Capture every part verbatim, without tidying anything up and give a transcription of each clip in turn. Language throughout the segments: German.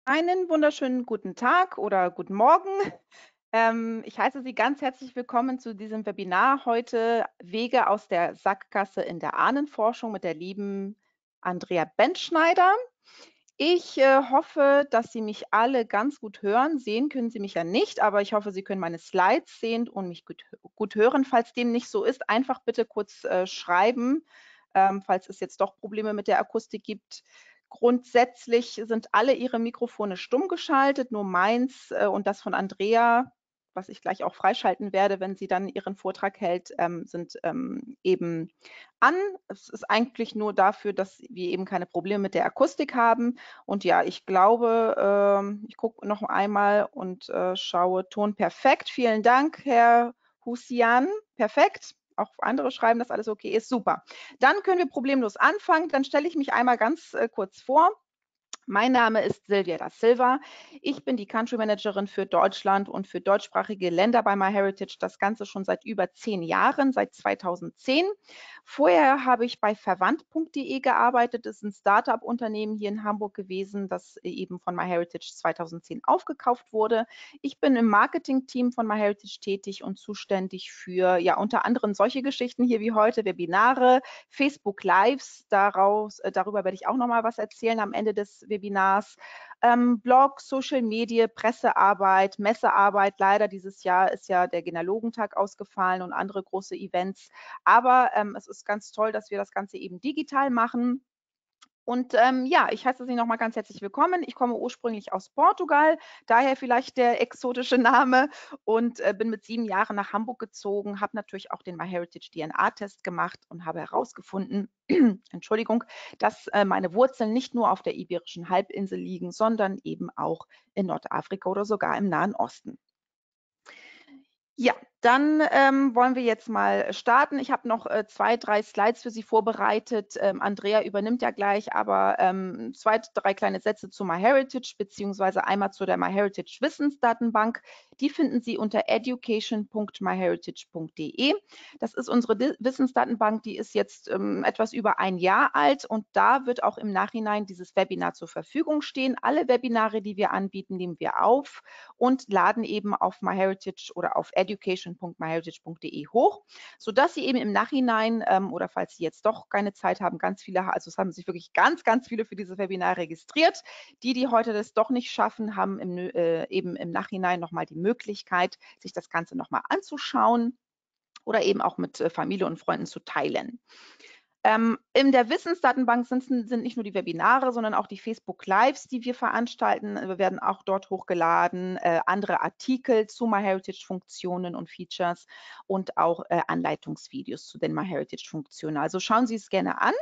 Einen wunderschönen guten Tag oder guten Morgen. Ähm, ich heiße Sie ganz herzlich willkommen zu diesem Webinar heute Wege aus der Sackgasse in der Ahnenforschung mit der lieben Andrea Benschneider. Ich äh, hoffe, dass Sie mich alle ganz gut hören. Sehen können Sie mich ja nicht, aber ich hoffe, Sie können meine Slides sehen und mich gut, gut hören. Falls dem nicht so ist, einfach bitte kurz äh, schreiben, ähm, falls es jetzt doch Probleme mit der Akustik gibt. Grundsätzlich sind alle Ihre Mikrofone stumm geschaltet, nur meins äh, und das von Andrea, was ich gleich auch freischalten werde, wenn sie dann ihren Vortrag hält, ähm, sind ähm, eben an. Es ist eigentlich nur dafür, dass wir eben keine Probleme mit der Akustik haben. Und ja, ich glaube, ähm, ich gucke noch einmal und äh, schaue Ton perfekt. Vielen Dank, Herr Husian. Perfekt. Auch andere schreiben, dass alles okay ist. Super. Dann können wir problemlos anfangen. Dann stelle ich mich einmal ganz äh, kurz vor. Mein Name ist Silvia da Silva. Ich bin die Country Managerin für Deutschland und für deutschsprachige Länder bei MyHeritage. Das Ganze schon seit über zehn Jahren, seit zweitausendzehn. Vorher habe ich bei verwandt punkt de gearbeitet. Das ist ein Start-up-Unternehmen hier in Hamburg gewesen, das eben von MyHeritage zweitausendzehn aufgekauft wurde. Ich bin im Marketing-Team von MyHeritage tätig und zuständig für ja unter anderem solche Geschichten hier wie heute, Webinare, Facebook Lives. Daraus, äh, darüber werde ich auch noch mal was erzählen am Ende des Webinars. Ähm, Blog, Social Media, Pressearbeit, Messearbeit. Leider dieses Jahr ist ja der Genealogentag ausgefallen und andere große Events. Aber ähm, es ist ganz toll, dass wir das Ganze eben digital machen. Und ähm, ja, ich heiße Sie noch mal ganz herzlich willkommen. Ich komme ursprünglich aus Portugal, daher vielleicht der exotische Name und äh, bin mit sieben Jahren nach Hamburg gezogen, habe natürlich auch den MyHeritage D N A-Test gemacht und habe herausgefunden, Entschuldigung, dass äh, meine Wurzeln nicht nur auf der Iberischen Halbinsel liegen, sondern eben auch in Nordafrika oder sogar im Nahen Osten. Ja, dann ähm, wollen wir jetzt mal starten. Ich habe noch äh, zwei, drei Slides für Sie vorbereitet. Ähm, Andrea übernimmt ja gleich, aber ähm, zwei, drei kleine Sätze zu MyHeritage, beziehungsweise einmal zu der MyHeritage Wissensdatenbank. Die finden Sie unter education punkt myheritage punkt de. Das ist unsere Di Wissensdatenbank, die ist jetzt ähm, etwas über ein Jahr alt und da wird auch im Nachhinein dieses Webinar zur Verfügung stehen. Alle Webinare, die wir anbieten, nehmen wir auf und laden eben auf MyHeritage oder auf education punkt myheritage punkt de hoch, sodass Sie eben im Nachhinein ähm, oder falls Sie jetzt doch keine Zeit haben, ganz viele, also es haben sich wirklich ganz, ganz viele für dieses Webinar registriert. Die, die heute das doch nicht schaffen, haben im, äh, eben im Nachhinein nochmal die Möglichkeit, sich das Ganze nochmal anzuschauen oder eben auch mit äh, Familie und Freunden zu teilen. Ähm, in der Wissensdatenbank sind, sind nicht nur die Webinare, sondern auch die Facebook Lives, die wir veranstalten. Wir werden auch dort hochgeladen, äh, andere Artikel zu MyHeritage-Funktionen und Features und auch äh, Anleitungsvideos zu den MyHeritage-Funktionen. Also schauen Sie es gerne an.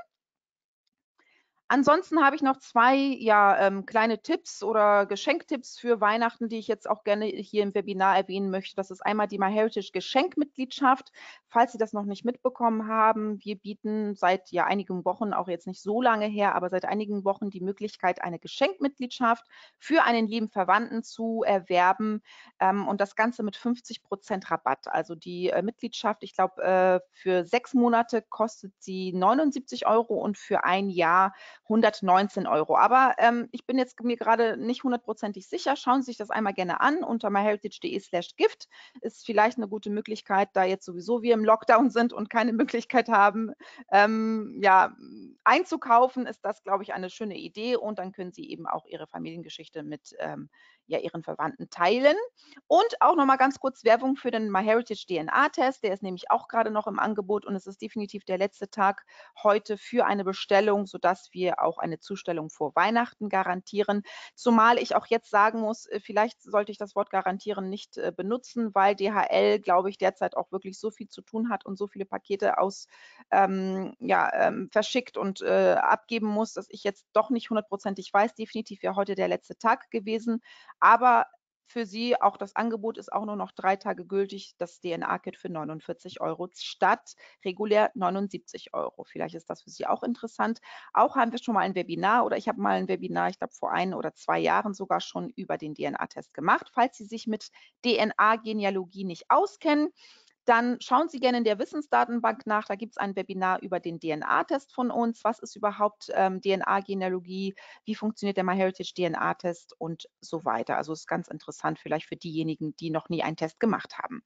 Ansonsten habe ich noch zwei ja, ähm, kleine Tipps oder Geschenktipps für Weihnachten, die ich jetzt auch gerne hier im Webinar erwähnen möchte. Das ist einmal die MyHeritage Geschenkmitgliedschaft. Falls Sie das noch nicht mitbekommen haben, wir bieten seit ja einigen Wochen, auch jetzt nicht so lange her, aber seit einigen Wochen die Möglichkeit, eine Geschenkmitgliedschaft für einen lieben Verwandten zu erwerben ähm, und das Ganze mit fünfzig Prozent Rabatt. Also die äh, Mitgliedschaft, ich glaube, äh, für sechs Monate kostet sie neunundsiebzig Euro und für ein Jahr hundertneunzehn Euro. Aber ähm, ich bin jetzt mir gerade nicht hundertprozentig sicher. Schauen Sie sich das einmal gerne an unter myheritage punkt de slash gift. Ist vielleicht eine gute Möglichkeit, da jetzt sowieso wir im Lockdown sind und keine Möglichkeit haben, ähm, ja, einzukaufen, ist das, glaube ich, eine schöne Idee. Und dann können Sie eben auch Ihre Familiengeschichte mit ähm, ja, Ihren Verwandten teilen. Und auch noch mal ganz kurz Werbung für den MyHeritage D N A-Test. Der ist nämlich auch gerade noch im Angebot und es ist definitiv der letzte Tag heute für eine Bestellung, sodass wir auch eine Zustellung vor Weihnachten garantieren. Zumal ich auch jetzt sagen muss, äh, vielleicht sollte ich das Wort garantieren nicht äh, benutzen, weil D H L, glaube ich, derzeit auch wirklich so viel zu tun hat und so viele Pakete aus, ähm, ja, ähm, verschickt und äh, abgeben muss, dass ich jetzt doch nicht hundertprozentig weiß. Definitiv wäre heute der letzte Tag gewesen. Aber für Sie auch das Angebot ist auch nur noch drei Tage gültig, das D N A-Kit für neunundvierzig Euro statt regulär neunundsiebzig Euro. Vielleicht ist das für Sie auch interessant. Auch haben wir schon mal ein Webinar oder ich habe mal ein Webinar, ich glaube vor ein oder zwei Jahren sogar schon über den D N A-Test gemacht. Falls Sie sich mit D N A-Genealogie nicht auskennen, dann schauen Sie gerne in der Wissensdatenbank nach. Da gibt es ein Webinar über den D N A-Test von uns. Was ist überhaupt ähm, D N A-Genealogie? Wie funktioniert der MyHeritage D N A-Test und so weiter? Also ist ganz interessant vielleicht für diejenigen, die noch nie einen Test gemacht haben.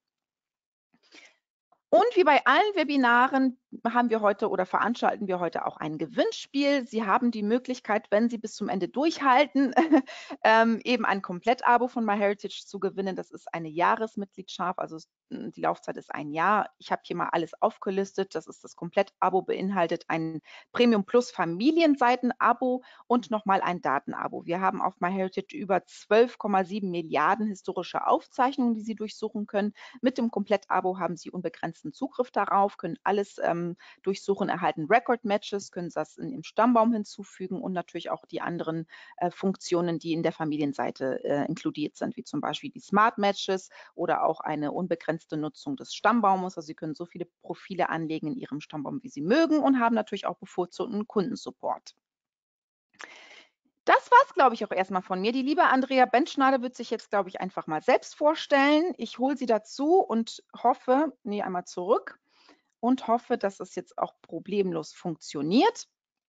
Und wie bei allen Webinaren haben wir heute oder veranstalten wir heute auch ein Gewinnspiel. Sie haben die Möglichkeit, wenn Sie bis zum Ende durchhalten, ähm, eben ein Komplettabo von MyHeritage zu gewinnen. Das ist eine Jahresmitgliedschaft, also die Laufzeit ist ein Jahr. Ich habe hier mal alles aufgelistet. Das ist das Komplettabo, beinhaltet ein Premium Plus Familienseiten-Abo und nochmal ein Datenabo. Wir haben auf MyHeritage über zwölf Komma sieben Milliarden historische Aufzeichnungen, die Sie durchsuchen können. Mit dem Komplettabo haben Sie unbegrenzten Zugriff darauf, können alles ähm, durchsuchen, erhalten Record-Matches, können das in Ihrem Stammbaum hinzufügen und natürlich auch die anderen äh, Funktionen, die in der Familienseite äh, inkludiert sind, wie zum Beispiel die Smart-Matches oder auch eine unbegrenzte Nutzung des Stammbaumes. Also Sie können so viele Profile anlegen in Ihrem Stammbaum, wie Sie mögen und haben natürlich auch bevorzugten Kundensupport. Das war es, glaube ich, auch erstmal von mir. Die liebe Andrea Benschneider wird sich jetzt, glaube ich, einfach mal selbst vorstellen. Ich hole sie dazu und hoffe, nee, einmal zurück und hoffe, dass es jetzt auch problemlos funktioniert.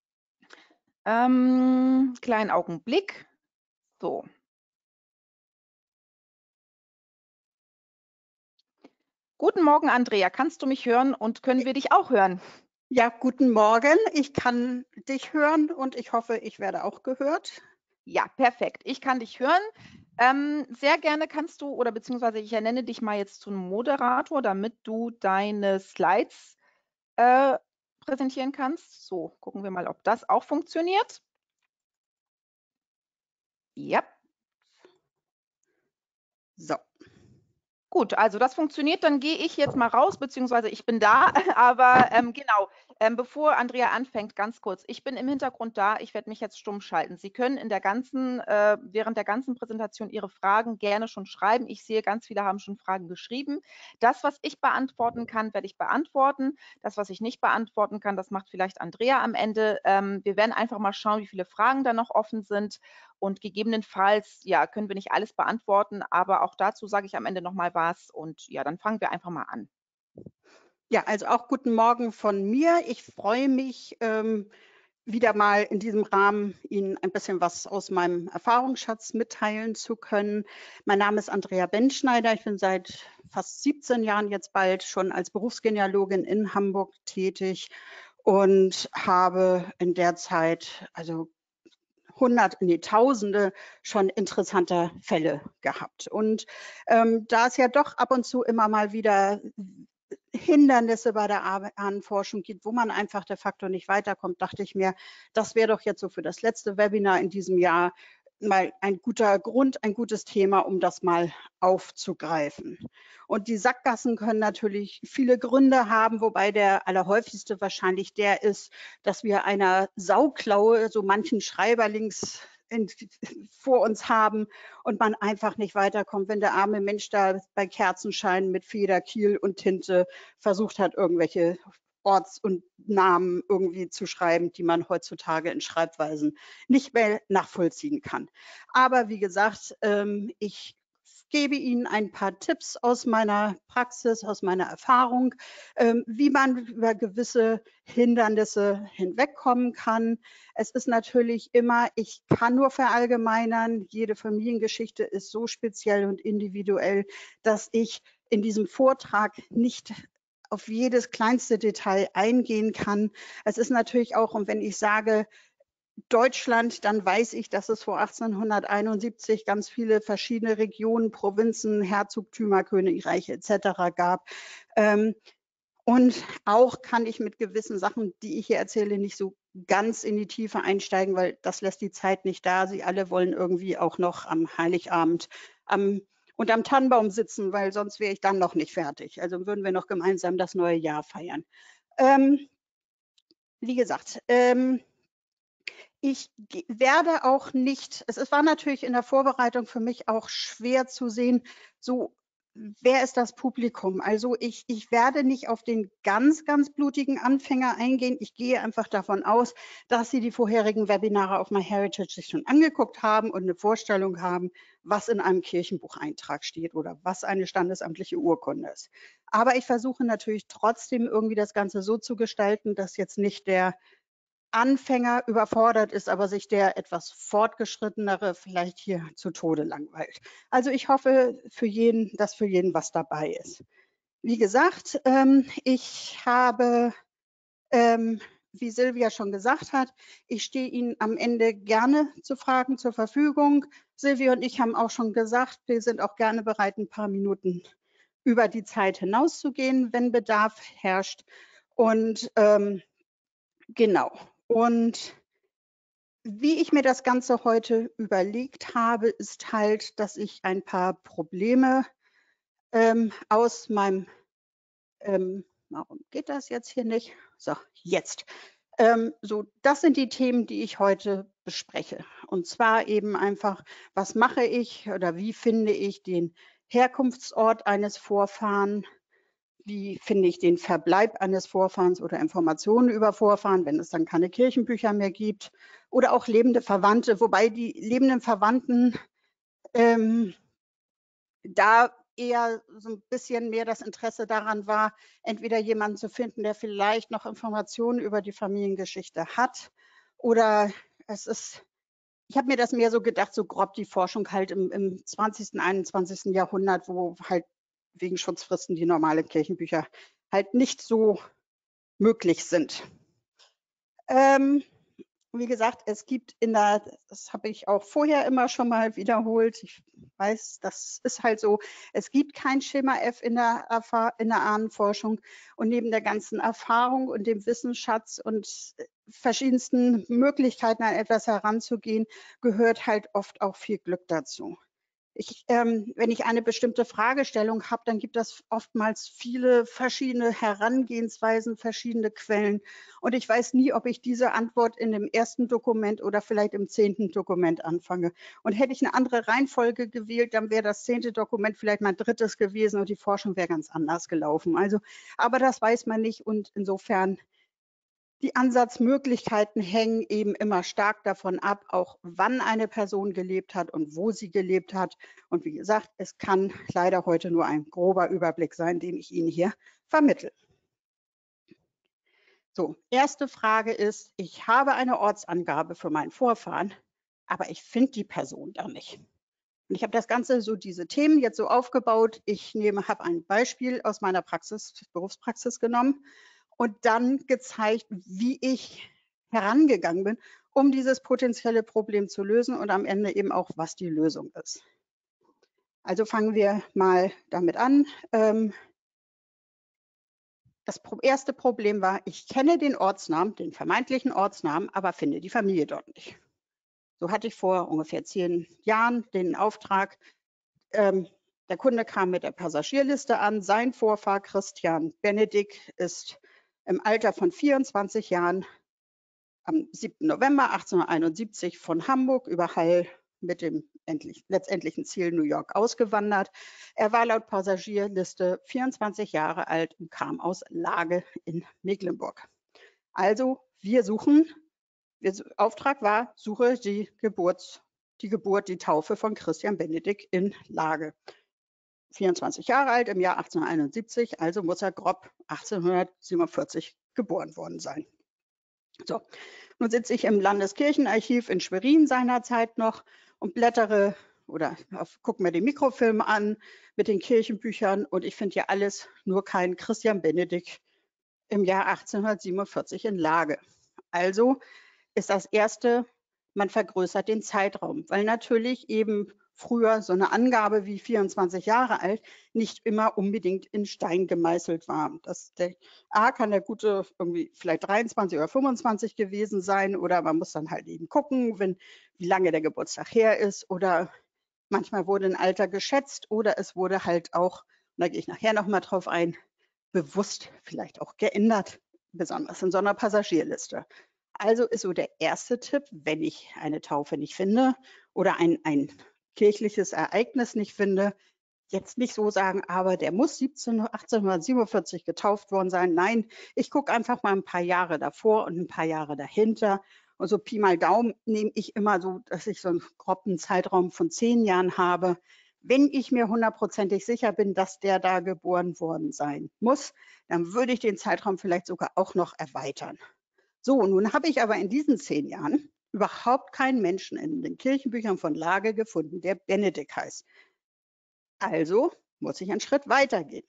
Ähm, kleinen Augenblick. So. Guten Morgen, Andrea. Kannst du mich hören und können wir dich auch hören? Ja, guten Morgen. Ich kann dich hören und ich hoffe, ich werde auch gehört. Ja, perfekt. Ich kann dich hören. Ähm, sehr gerne kannst du, oder beziehungsweise ich ernenne dich mal jetzt zum Moderator, damit du deine Slides äh, präsentieren kannst. So, gucken wir mal, ob das auch funktioniert. Ja. So. Gut, also das funktioniert, dann gehe ich jetzt mal raus, beziehungsweise ich bin da, aber ähm, genau, ähm, bevor Andrea anfängt, ganz kurz, ich bin im Hintergrund da, ich werde mich jetzt stumm schalten. Sie können in der ganzen, äh, während der ganzen Präsentation Ihre Fragen gerne schon schreiben. Ich sehe, ganz viele haben schon Fragen geschrieben. Das, was ich beantworten kann, werde ich beantworten. Das, was ich nicht beantworten kann, das macht vielleicht Andrea am Ende. Ähm, wir werden einfach mal schauen, wie viele Fragen da noch offen sind. Und gegebenenfalls, ja, können wir nicht alles beantworten, aber auch dazu sage ich am Ende nochmal was. Und ja, dann fangen wir einfach mal an. Ja, also auch guten Morgen von mir. Ich freue mich, ähm, wieder mal in diesem Rahmen Ihnen ein bisschen was aus meinem Erfahrungsschatz mitteilen zu können. Mein Name ist Andrea Benschneider. Ich bin seit fast siebzehn Jahren jetzt bald schon als Berufsgenealogin in Hamburg tätig und habe in der Zeit, also Hundert, nee, Tausende schon interessanter Fälle gehabt. Und ähm, da es ja doch ab und zu immer mal wieder Hindernisse bei der Ahnenforschung gibt, wo man einfach de facto nicht weiterkommt, dachte ich mir, das wäre doch jetzt so für das letzte Webinar in diesem Jahr mal ein guter Grund, ein gutes Thema, um das mal aufzugreifen. Und die Sackgassen können natürlich viele Gründe haben, wobei der allerhäufigste wahrscheinlich der ist, dass wir einer Sauklaue so manchen Schreiberlings in, vor uns haben und man einfach nicht weiterkommt, wenn der arme Mensch da bei Kerzenschein mit Feder, Kiel und Tinte versucht hat, irgendwelche Orts- und Namen irgendwie zu schreiben, die man heutzutage in Schreibweisen nicht mehr nachvollziehen kann. Aber wie gesagt, ähm, ich gebe Ihnen ein paar Tipps aus meiner Praxis, aus meiner Erfahrung, ähm, wie man über gewisse Hindernisse hinwegkommen kann. Es ist natürlich immer, ich kann nur verallgemeinern, jede Familiengeschichte ist so speziell und individuell, dass ich in diesem Vortrag nicht auf jedes kleinste Detail eingehen kann. Es ist natürlich auch, und wenn ich sage, Deutschland, dann weiß ich, dass es vor achtzehnhunderteinundsiebzig ganz viele verschiedene Regionen, Provinzen, Herzogtümer, Königreiche et cetera gab. Ähm, und auch kann ich mit gewissen Sachen, die ich hier erzähle, nicht so ganz in die Tiefe einsteigen, weil das lässt die Zeit nicht da. Sie alle wollen irgendwie auch noch am Heiligabend am, unterm Tannenbaum sitzen, weil sonst wäre ich dann noch nicht fertig. Also würden wir noch gemeinsam das neue Jahr feiern. Ähm, wie gesagt, ähm, ich werde auch nicht, es war natürlich in der Vorbereitung für mich auch schwer zu sehen, so wer ist das Publikum? Also ich, ich werde nicht auf den ganz, ganz blutigen Anfänger eingehen. Ich gehe einfach davon aus, dass Sie die vorherigen Webinare auf MyHeritage sich schon angeguckt haben und eine Vorstellung haben, was in einem Kirchenbucheintrag steht oder was eine standesamtliche Urkunde ist. Aber ich versuche natürlich trotzdem irgendwie das Ganze so zu gestalten, dass jetzt nicht der Anfänger überfordert ist, aber sich der etwas Fortgeschrittenere vielleicht hier zu Tode langweilt. Also ich hoffe für jeden, dass für jeden was dabei ist. Wie gesagt, ähm, ich habe, ähm, wie Silvia schon gesagt hat, ich stehe Ihnen am Ende gerne zu Fragen zur Verfügung. Silvia und ich haben auch schon gesagt, wir sind auch gerne bereit, ein paar Minuten über die Zeit hinauszugehen, wenn Bedarf herrscht. Und ähm, genau. Und wie ich mir das Ganze heute überlegt habe, ist halt, dass ich ein paar Probleme ähm, aus meinem, ähm, warum geht das jetzt hier nicht? So, jetzt. Ähm, so, das sind die Themen, die ich heute bespreche. Und zwar eben einfach, was mache ich oder wie finde ich den Herkunftsort eines Vorfahren? Wie finde ich den Verbleib eines Vorfahrens oder Informationen über Vorfahren, wenn es dann keine Kirchenbücher mehr gibt? Oder auch lebende Verwandte, wobei die lebenden Verwandten ähm, da eher so ein bisschen mehr das Interesse daran war, entweder jemanden zu finden, der vielleicht noch Informationen über die Familiengeschichte hat, oder es ist, ich habe mir das mehr so gedacht, so grob die Forschung halt im, im zwanzigsten, einundzwanzigsten Jahrhundert, wo halt wegen Schutzfristen die normalen Kirchenbücher halt nicht so möglich sind. Ähm, wie gesagt, es gibt in der, das habe ich auch vorher immer schon mal wiederholt, ich weiß, das ist halt so, es gibt kein Schema F in der, in der Ahnenforschung, und neben der ganzen Erfahrung und dem Wissensschatz und verschiedensten Möglichkeiten an etwas heranzugehen, gehört halt oft auch viel Glück dazu. Ich, ähm, wenn ich eine bestimmte Fragestellung habe, dann gibt es oftmals viele verschiedene Herangehensweisen, verschiedene Quellen. Und ich weiß nie, ob ich diese Antwort in dem ersten Dokument oder vielleicht im zehnten Dokument anfange. Und hätte ich eine andere Reihenfolge gewählt, dann wäre das zehnte Dokument vielleicht mein drittes gewesen und die Forschung wäre ganz anders gelaufen. Also, aber das weiß man nicht, und insofern die Ansatzmöglichkeiten hängen eben immer stark davon ab, auch wann eine Person gelebt hat und wo sie gelebt hat. Und wie gesagt, es kann leider heute nur ein grober Überblick sein, den ich Ihnen hier vermittle. So, erste Frage ist, ich habe eine Ortsangabe für meinen Vorfahren, aber ich finde die Person da nicht. Und ich habe das Ganze, so diese Themen jetzt so aufgebaut. Ich nehme, habe ein Beispiel aus meiner Praxis, Berufspraxis genommen und dann gezeigt, wie ich herangegangen bin, um dieses potenzielle Problem zu lösen und am Ende eben auch, was die Lösung ist. Also fangen wir mal damit an. Das erste Problem war, ich kenne den Ortsnamen, den vermeintlichen Ortsnamen, aber finde die Familie dort nicht. So hatte ich vor ungefähr zehn Jahren den Auftrag, ähm, der Kunde kam mit der Passagierliste an. Sein Vorfahr Christian Benedikt ist im Alter von vierundzwanzig Jahren am siebten November achtzehnhunderteinundsiebzig von Hamburg über Hall mit dem endlich, letztendlichen Ziel New York ausgewandert. Er war laut Passagierliste vierundzwanzig Jahre alt und kam aus Lage in Mecklenburg. Also wir suchen, wir, Auftrag war, suche die Geburts, die Geburt, die Taufe von Christian Benedikt in Lage. vierundzwanzig Jahre alt im Jahr achtzehnhunderteinundsiebzig, also muss er grob achtzehnhundertsiebenundvierzig geboren worden sein. So, nun sitze ich im Landeskirchenarchiv in Schwerin seinerzeit noch und blättere oder gucke mir den Mikrofilm an mit den Kirchenbüchern, und ich finde ja alles, nur kein Christian Benedikt im Jahr achtzehnhundertsiebenundvierzig in Lage. Also ist das Erste, man vergrößert den Zeitraum, weil natürlich eben früher so eine Angabe wie vierundzwanzig Jahre alt nicht immer unbedingt in Stein gemeißelt war. Das, der, A kann der gute irgendwie vielleicht dreiundzwanzig oder fünfundzwanzig gewesen sein, oder man muss dann halt eben gucken, wenn, wie lange der Geburtstag her ist, oder manchmal wurde ein Alter geschätzt oder es wurde halt auch, und da gehe ich nachher nochmal drauf ein, bewusst vielleicht auch geändert, besonders in so einer Passagierliste. Also ist so der erste Tipp, wenn ich eine Taufe nicht finde oder ein, ein kirchliches Ereignis nicht finde, jetzt nicht so sagen, aber der muss siebzehn achtzehnhundertsiebenundvierzig getauft worden sein. Nein, ich gucke einfach mal ein paar Jahre davor und ein paar Jahre dahinter. Und so Pi mal Daumen nehme ich immer so, dass ich so einen groben Zeitraum von zehn Jahren habe. Wenn ich mir hundertprozentig sicher bin, dass der da geboren worden sein muss, dann würde ich den Zeitraum vielleicht sogar auch noch erweitern. So, nun habe ich aber in diesen zehn Jahren überhaupt keinen Menschen in den Kirchenbüchern von Lage gefunden, der Benedikt heißt. Also muss ich einen Schritt weitergehen.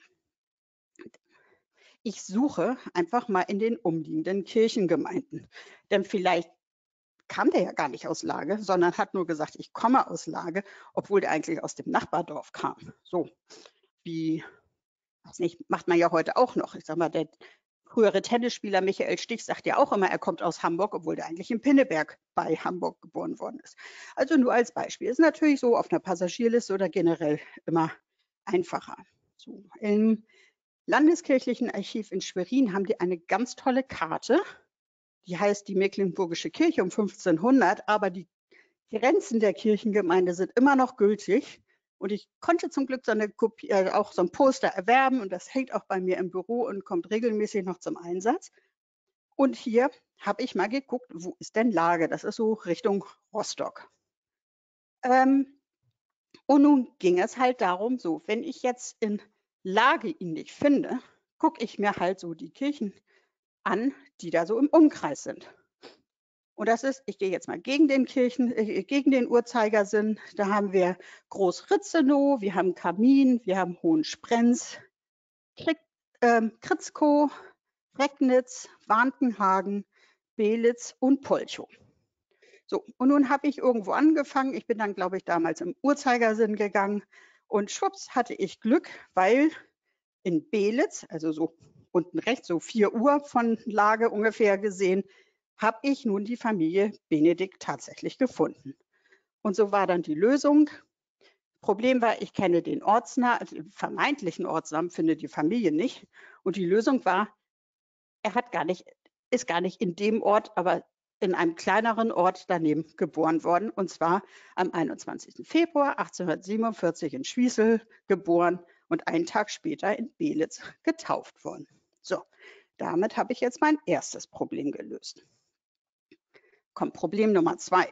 Ich suche einfach mal in den umliegenden Kirchengemeinden. Denn vielleicht kam der ja gar nicht aus Lage, sondern hat nur gesagt, ich komme aus Lage, obwohl der eigentlich aus dem Nachbardorf kam. So, wie, weiß nicht, macht man ja heute auch noch. Ich sag mal, der frühere Tennisspieler Michael Stich sagt ja auch immer, er kommt aus Hamburg, obwohl der eigentlich in Pinneberg bei Hamburg geboren worden ist. Also nur als Beispiel. Ist natürlich so auf einer Passagierliste oder generell immer einfacher. So, im Landeskirchlichen Archiv in Schwerin haben die eine ganz tolle Karte. Die heißt die Mecklenburgische Kirche um fünfzehnhundert, aber die Grenzen der Kirchengemeinde sind immer noch gültig. Und ich konnte zum Glück so eine Kopie, äh, auch so ein Poster erwerben und das hängt auch bei mir im Büro und kommt regelmäßig noch zum Einsatz. Und hier habe ich mal geguckt, wo ist denn Lage? Das ist so Richtung Rostock. Ähm, und nun ging es halt darum, so, wenn ich jetzt in Lage ihn nicht finde, gucke ich mir halt so die Kirchen an, die da so im Umkreis sind. Und das ist, ich gehe jetzt mal gegen den Kirchen, äh, gegen den Uhrzeigersinn. Da haben wir Groß-Ritzenow, wir haben Kamin, wir haben Hohensprenz, Krick, ähm, Kritzkow, Recknitz, Warnkenhagen, Belitz und Polchow. So, und nun habe ich irgendwo angefangen. Ich bin dann, glaube ich, damals im Uhrzeigersinn gegangen und schwupps hatte ich Glück, weil in Belitz, also so unten rechts, so vier Uhr von Lage ungefähr gesehen, habe ich nun die Familie Benedikt tatsächlich gefunden. Und so war dann die Lösung. Problem war, ich kenne den Ortsnamen, also den vermeintlichen Ortsnamen, finde die Familie nicht. Und die Lösung war, er hat gar nicht, ist gar nicht in dem Ort, aber in einem kleineren Ort daneben geboren worden. Und zwar am einundzwanzigsten Februar achtzehnhundertsiebenundvierzig in Schwiesel geboren und einen Tag später in Belitz getauft worden. So, damit habe ich jetzt mein erstes Problem gelöst. Kommt Problem Nummer zwei.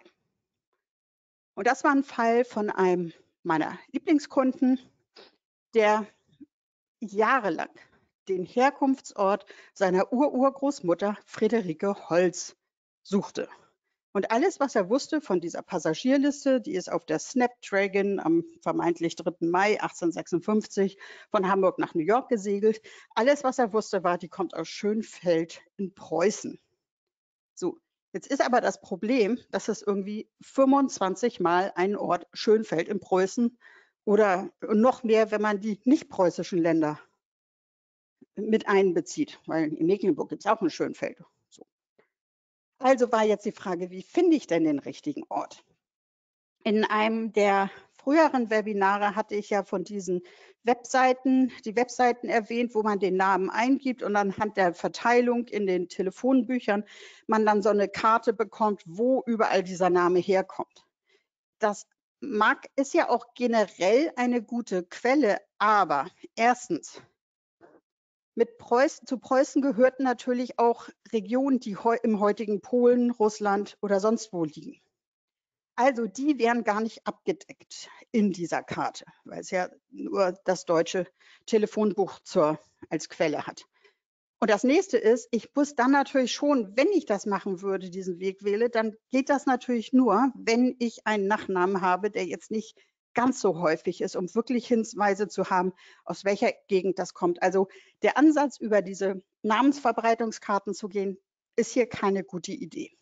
Und das war ein Fall von einem meiner Lieblingskunden, der jahrelang den Herkunftsort seiner Ururgroßmutter Friederike Holz suchte. Und alles, was er wusste von dieser Passagierliste, die ist auf der Snapdragon am vermeintlich dritten Mai achtzehnhundertsechsundfünfzig von Hamburg nach New York gesegelt. Alles, was er wusste, war, die kommt aus Schönfeld in Preußen. So, jetzt ist aber das Problem, dass es irgendwie fünfundzwanzig Mal einen Ort Schönfeld in Preußen oder noch mehr, wenn man die nicht preußischen Länder mit einbezieht, weil in Mecklenburg gibt es auch ein Schönfeld. So. Also war jetzt die Frage, wie finde ich denn den richtigen Ort? In einem der früheren Webinare hatte ich ja von diesen Webseiten, die Webseiten erwähnt, wo man den Namen eingibt und anhand der Verteilung in den Telefonbüchern man dann so eine Karte bekommt, wo überall dieser Name herkommt. Das mag, ist ja auch generell eine gute Quelle, aber erstens, mit Preußen, zu Preußen gehörten natürlich auch Regionen, die heu, im heutigen Polen, Russland oder sonst wo liegen. Also die wären gar nicht abgedeckt in dieser Karte, weil es ja nur das deutsche Telefonbuch zur, als Quelle hat. Und das nächste ist, ich muss dann natürlich schon, wenn ich das machen würde, diesen Weg wähle, dann geht das natürlich nur, wenn ich einen Nachnamen habe, der jetzt nicht ganz so häufig ist, um wirklich Hinweise zu haben, aus welcher Gegend das kommt. Also der Ansatz, über diese Namensverbreitungskarten zu gehen, ist hier keine gute Idee.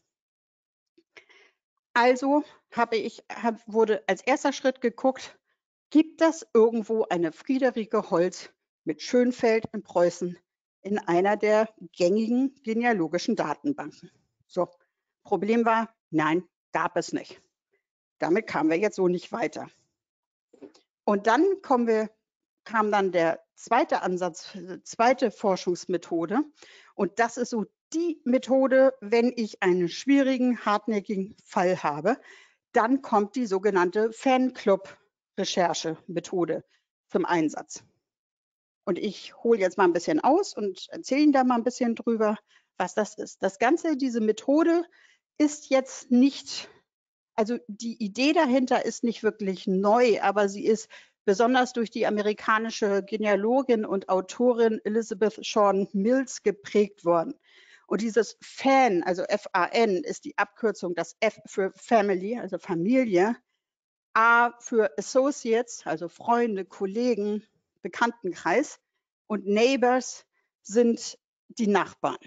Also habe ich, hab, wurde als erster Schritt geguckt, gibt es irgendwo eine Friederike Holz mit Schönfeld in Preußen in einer der gängigen genealogischen Datenbanken? So, Problem war, nein, gab es nicht. Damit kamen wir jetzt so nicht weiter. Und dann kommen wir, kam dann der zweite Ansatz, zweite Forschungsmethode. Und das ist so die Methode, wenn ich einen schwierigen, hartnäckigen Fall habe, dann kommt die sogenannte Fanclub-Recherche-Methode. zum Einsatz. Und ich hole jetzt mal ein bisschen aus und erzähle Ihnen da mal ein bisschen drüber, was das ist. Das Ganze, diese Methode ist jetzt nicht, also die Idee dahinter ist nicht wirklich neu, aber sie ist besonders durch die amerikanische Genealogin und Autorin Elizabeth Shawn Mills geprägt worden. Und dieses FAN, also F A N, ist die Abkürzung, das F für Family, also Familie, A für Associates, also Freunde, Kollegen, Bekanntenkreis, und Neighbors sind die Nachbarn.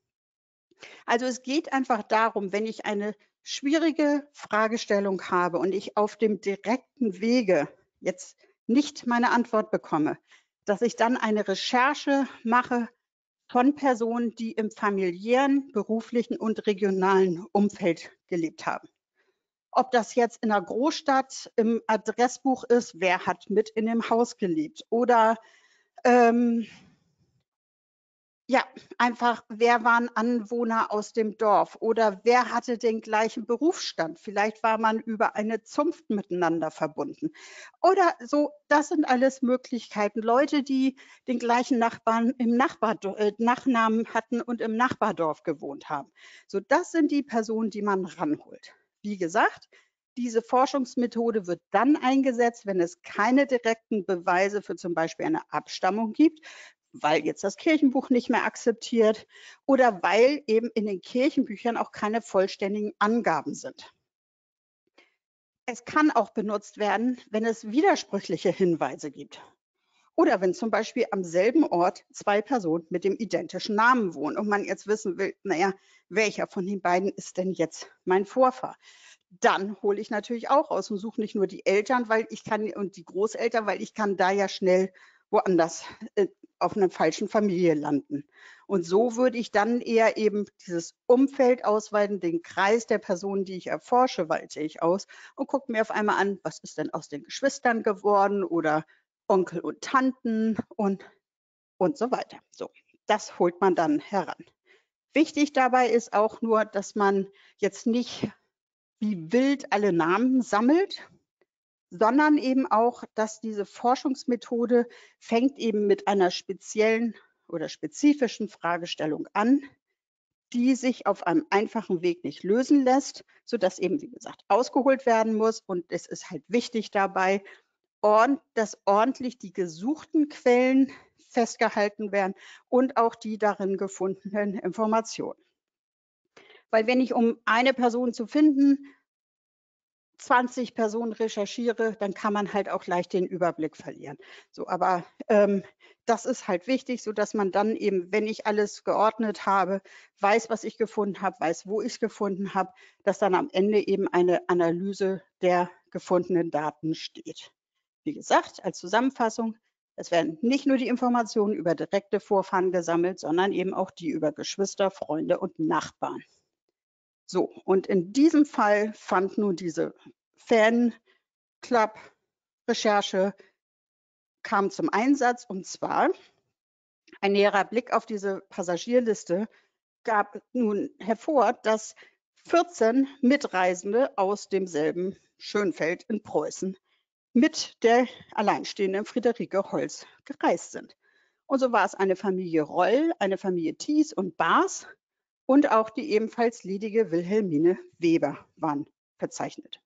Also es geht einfach darum, wenn ich eine schwierige Fragestellung habe und ich auf dem direkten Wege jetzt nicht meine Antwort bekomme, dass ich dann eine Recherche mache von Personen, die im familiären, beruflichen und regionalen Umfeld gelebt haben. Ob das jetzt in einer Großstadt im Adressbuch ist, wer hat mit in dem Haus gelebt, oder ähm, ja, einfach, wer waren Anwohner aus dem Dorf oder wer hatte den gleichen Berufsstand? Vielleicht war man über eine Zunft miteinander verbunden. Oder so, das sind alles Möglichkeiten. Leute, die den gleichen Nachbarn im Nachbardorf, äh, Nachnamen hatten und im Nachbardorf gewohnt haben. So, das sind die Personen, die man ranholt. Wie gesagt, diese Forschungsmethode wird dann eingesetzt, wenn es keine direkten Beweise für zum Beispiel eine Abstammung gibt, weil jetzt das Kirchenbuch nicht mehr akzeptiert oder weil eben in den Kirchenbüchern auch keine vollständigen Angaben sind. Es kann auch benutzt werden, wenn es widersprüchliche Hinweise gibt. Oder wenn zum Beispiel am selben Ort zwei Personen mit dem identischen Namen wohnen und man jetzt wissen will, naja, welcher von den beiden ist denn jetzt mein Vorfahr? Dann hole ich natürlich auch aus und suche nicht nur die Eltern, weil ich kann und die Großeltern, weil ich kann da ja schnell woanders äh, auf einer falschen Familie landen. Und so würde ich dann eher eben dieses Umfeld ausweiten, den Kreis der Personen, die ich erforsche, weite ich aus und gucke mir auf einmal an, was ist denn aus den Geschwistern geworden oder Onkel und Tanten und, und so weiter. So, das holt man dann heran. Wichtig dabei ist auch nur, dass man jetzt nicht wie wild alle Namen sammelt, sondern eben auch, dass diese Forschungsmethode fängt eben mit einer speziellen oder spezifischen Fragestellung an, die sich auf einem einfachen Weg nicht lösen lässt, sodass eben, wie gesagt, ausgeholt werden muss. Und es ist halt wichtig dabei, dass ordentlich die gesuchten Quellen festgehalten werden und auch die darin gefundenen Informationen. Weil wenn ich, um eine Person zu finden, zwanzig Personen recherchiere, dann kann man halt auch leicht den Überblick verlieren. So, aber ähm, das ist halt wichtig, so dass man dann eben, wenn ich alles geordnet habe, weiß, was ich gefunden habe, weiß, wo ich es gefunden habe, dass dann am Ende eben eine Analyse der gefundenen Daten steht. Wie gesagt, als Zusammenfassung, es werden nicht nur die Informationen über direkte Vorfahren gesammelt, sondern eben auch die über Geschwister, Freunde und Nachbarn. So, und in diesem Fall fand nun diese Fan-Club-Recherche kam zum Einsatz, und zwar ein näherer Blick auf diese Passagierliste gab nun hervor, dass vierzehn Mitreisende aus demselben Schönfeld in Preußen mit der alleinstehenden Friederike Holz gereist sind. Und so war es eine Familie Roll, eine Familie Thies und Baas und auch die ebenfalls ledige Wilhelmine Weber waren verzeichnet.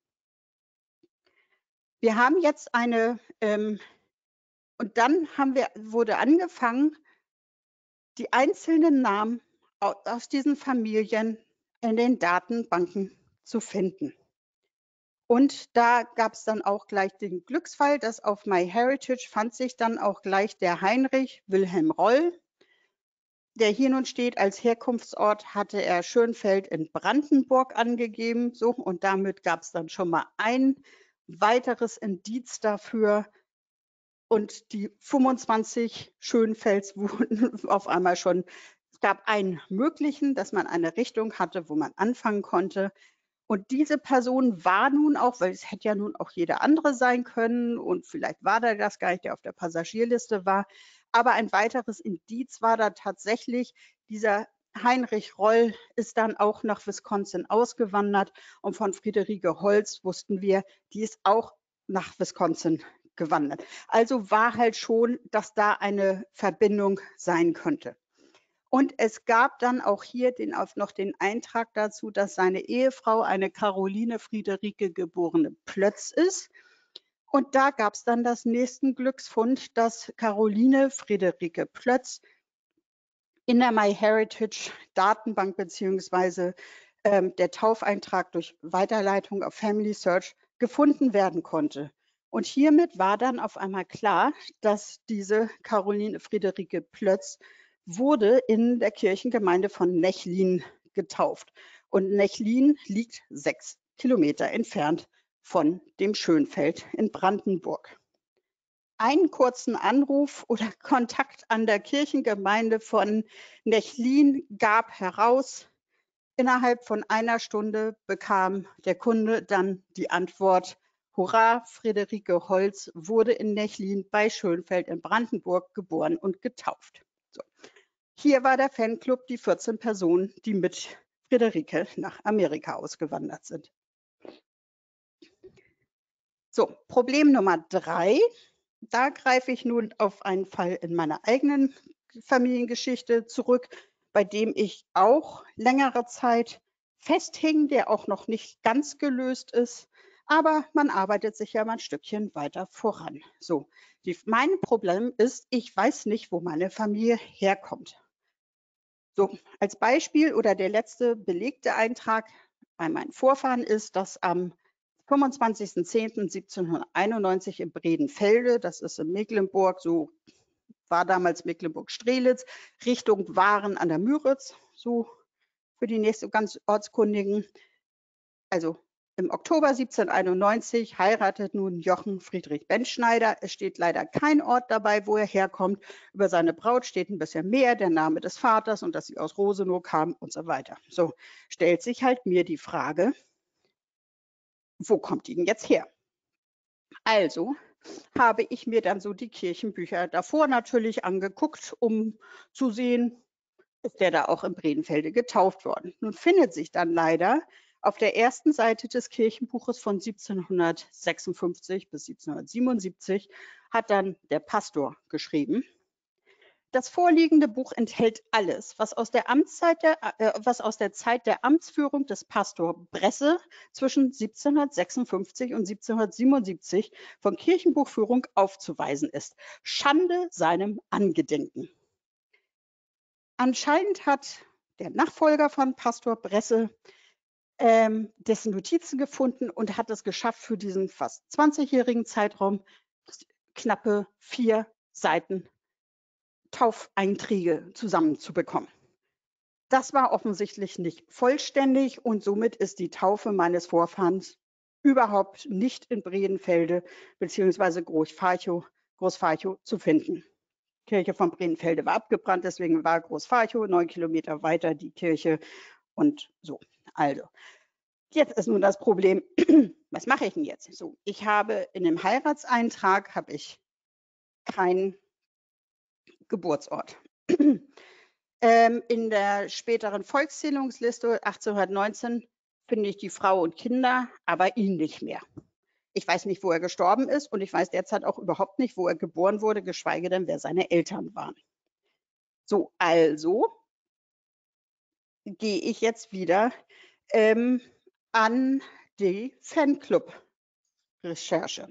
Wir haben jetzt eine, ähm, und dann haben wir, wurde angefangen, die einzelnen Namen aus diesen Familien in den Datenbanken zu finden. Und da gab es dann auch gleich den Glücksfall, dass auf MyHeritage fand sich dann auch gleich der Heinrich Wilhelm Roll. Der hier nun steht als Herkunftsort, hatte er Schönfeld in Brandenburg angegeben. So, und damit gab es dann schon mal ein weiteres Indiz dafür. Und die fünfundzwanzig Schönfelds wurden auf einmal schon, es gab einen möglichen, dass man eine Richtung hatte, wo man anfangen konnte. Und diese Person war nun auch, weil es hätte ja nun auch jeder andere sein können und vielleicht war da das gar nicht, der auf der Passagierliste war. Aber ein weiteres Indiz war da tatsächlich, dieser Heinrich Roll ist dann auch nach Wisconsin ausgewandert und von Friederike Holz wussten wir, die ist auch nach Wisconsin ausgewandert. Also war halt schon, dass da eine Verbindung sein könnte. Und es gab dann auch hier den, auf noch den Eintrag dazu, dass seine Ehefrau eine Caroline Friederike geborene Plötz ist. Und da gab es dann das nächsten Glücksfund, dass Caroline Friederike Plötz in der MyHeritage Datenbank beziehungsweise ähm, der Taufeintrag durch Weiterleitung auf Family Search gefunden werden konnte. Und hiermit war dann auf einmal klar, dass diese Caroline Friederike Plötz wurde in der Kirchengemeinde von Nechlin getauft. Und Nechlin liegt sechs Kilometer entfernt von dem Schönfeld in Brandenburg. Einen kurzen Anruf oder Kontakt an der Kirchengemeinde von Nechlin gab heraus, innerhalb von einer Stunde bekam der Kunde dann die Antwort: Hurra, Friederike Holz wurde in Nechlin bei Schönfeld in Brandenburg geboren und getauft. So. Hier war der Fanclub, die vierzehn Personen, die mit Friederike nach Amerika ausgewandert sind. So, Problem Nummer drei. Da greife ich nun auf einen Fall in meiner eigenen Familiengeschichte zurück, bei dem ich auch längere Zeit festhing, der auch noch nicht ganz gelöst ist. Aber man arbeitet sich ja mal ein Stückchen weiter voran. So, die, mein Problem ist, ich weiß nicht, wo meine Familie herkommt. So, als Beispiel oder der letzte belegte Eintrag bei meinen Vorfahren ist, dass am fünfundzwanzigsten zehnten siebzehnhunderteinundneunzig in Bredenfelde, das ist in Mecklenburg, so war damals Mecklenburg-Strelitz, Richtung Waren an der Müritz, so für die nächste ganz Ortskundigen. Also im Oktober siebzehnhunderteinundneunzig heiratet nun Jochen Friedrich Benschneider. Es steht leider kein Ort dabei, wo er herkommt. Über seine Braut steht ein bisschen mehr, der Name des Vaters und dass sie aus Rosenow kam und so weiter. So stellt sich halt mir die Frage, wo kommt die denn jetzt her? Also habe ich mir dann so die Kirchenbücher davor natürlich angeguckt, um zu sehen, ist der da auch in Bredenfelde getauft worden. Nun findet sich dann leider auf der ersten Seite des Kirchenbuches von siebzehnhundertsechsundfünfzig bis siebzehnhundertsiebenundsiebzig hat dann der Pastor geschrieben: Das vorliegende Buch enthält alles, was aus der Amtszeit der, äh, was aus der Zeit der Amtsführung des Pastor Bresse zwischen siebzehnhundertsechsundfünfzig und siebzehnhundertsiebenundsiebzig von Kirchenbuchführung aufzuweisen ist. Schande seinem Angedenken. Anscheinend hat der Nachfolger von Pastor Bresse ähm, dessen Notizen gefunden und hat es geschafft, für diesen fast zwanzigjährigen Zeitraum knappe vier Seiten Taufeinträge zusammenzubekommen. Das war offensichtlich nicht vollständig und somit ist die Taufe meines Vorfahrens überhaupt nicht in Bredenfelde bzw. Großfarchow, Großfarchow zu finden. Die Kirche von Bredenfelde war abgebrannt, deswegen war Großfarchow neun Kilometer weiter die Kirche und so. Also, jetzt ist nun das Problem, was mache ich denn jetzt? So, ich habe in dem Heiratseintrag habe ich keinen Geburtsort. ähm, in der späteren Volkszählungsliste achtzehnhundertneunzehn finde ich die Frau und Kinder, aber ihn nicht mehr. Ich weiß nicht, wo er gestorben ist und ich weiß derzeit auch überhaupt nicht, wo er geboren wurde, geschweige denn, wer seine Eltern waren. So, also gehe ich jetzt wieder ähm, an die Fanclub-Recherche.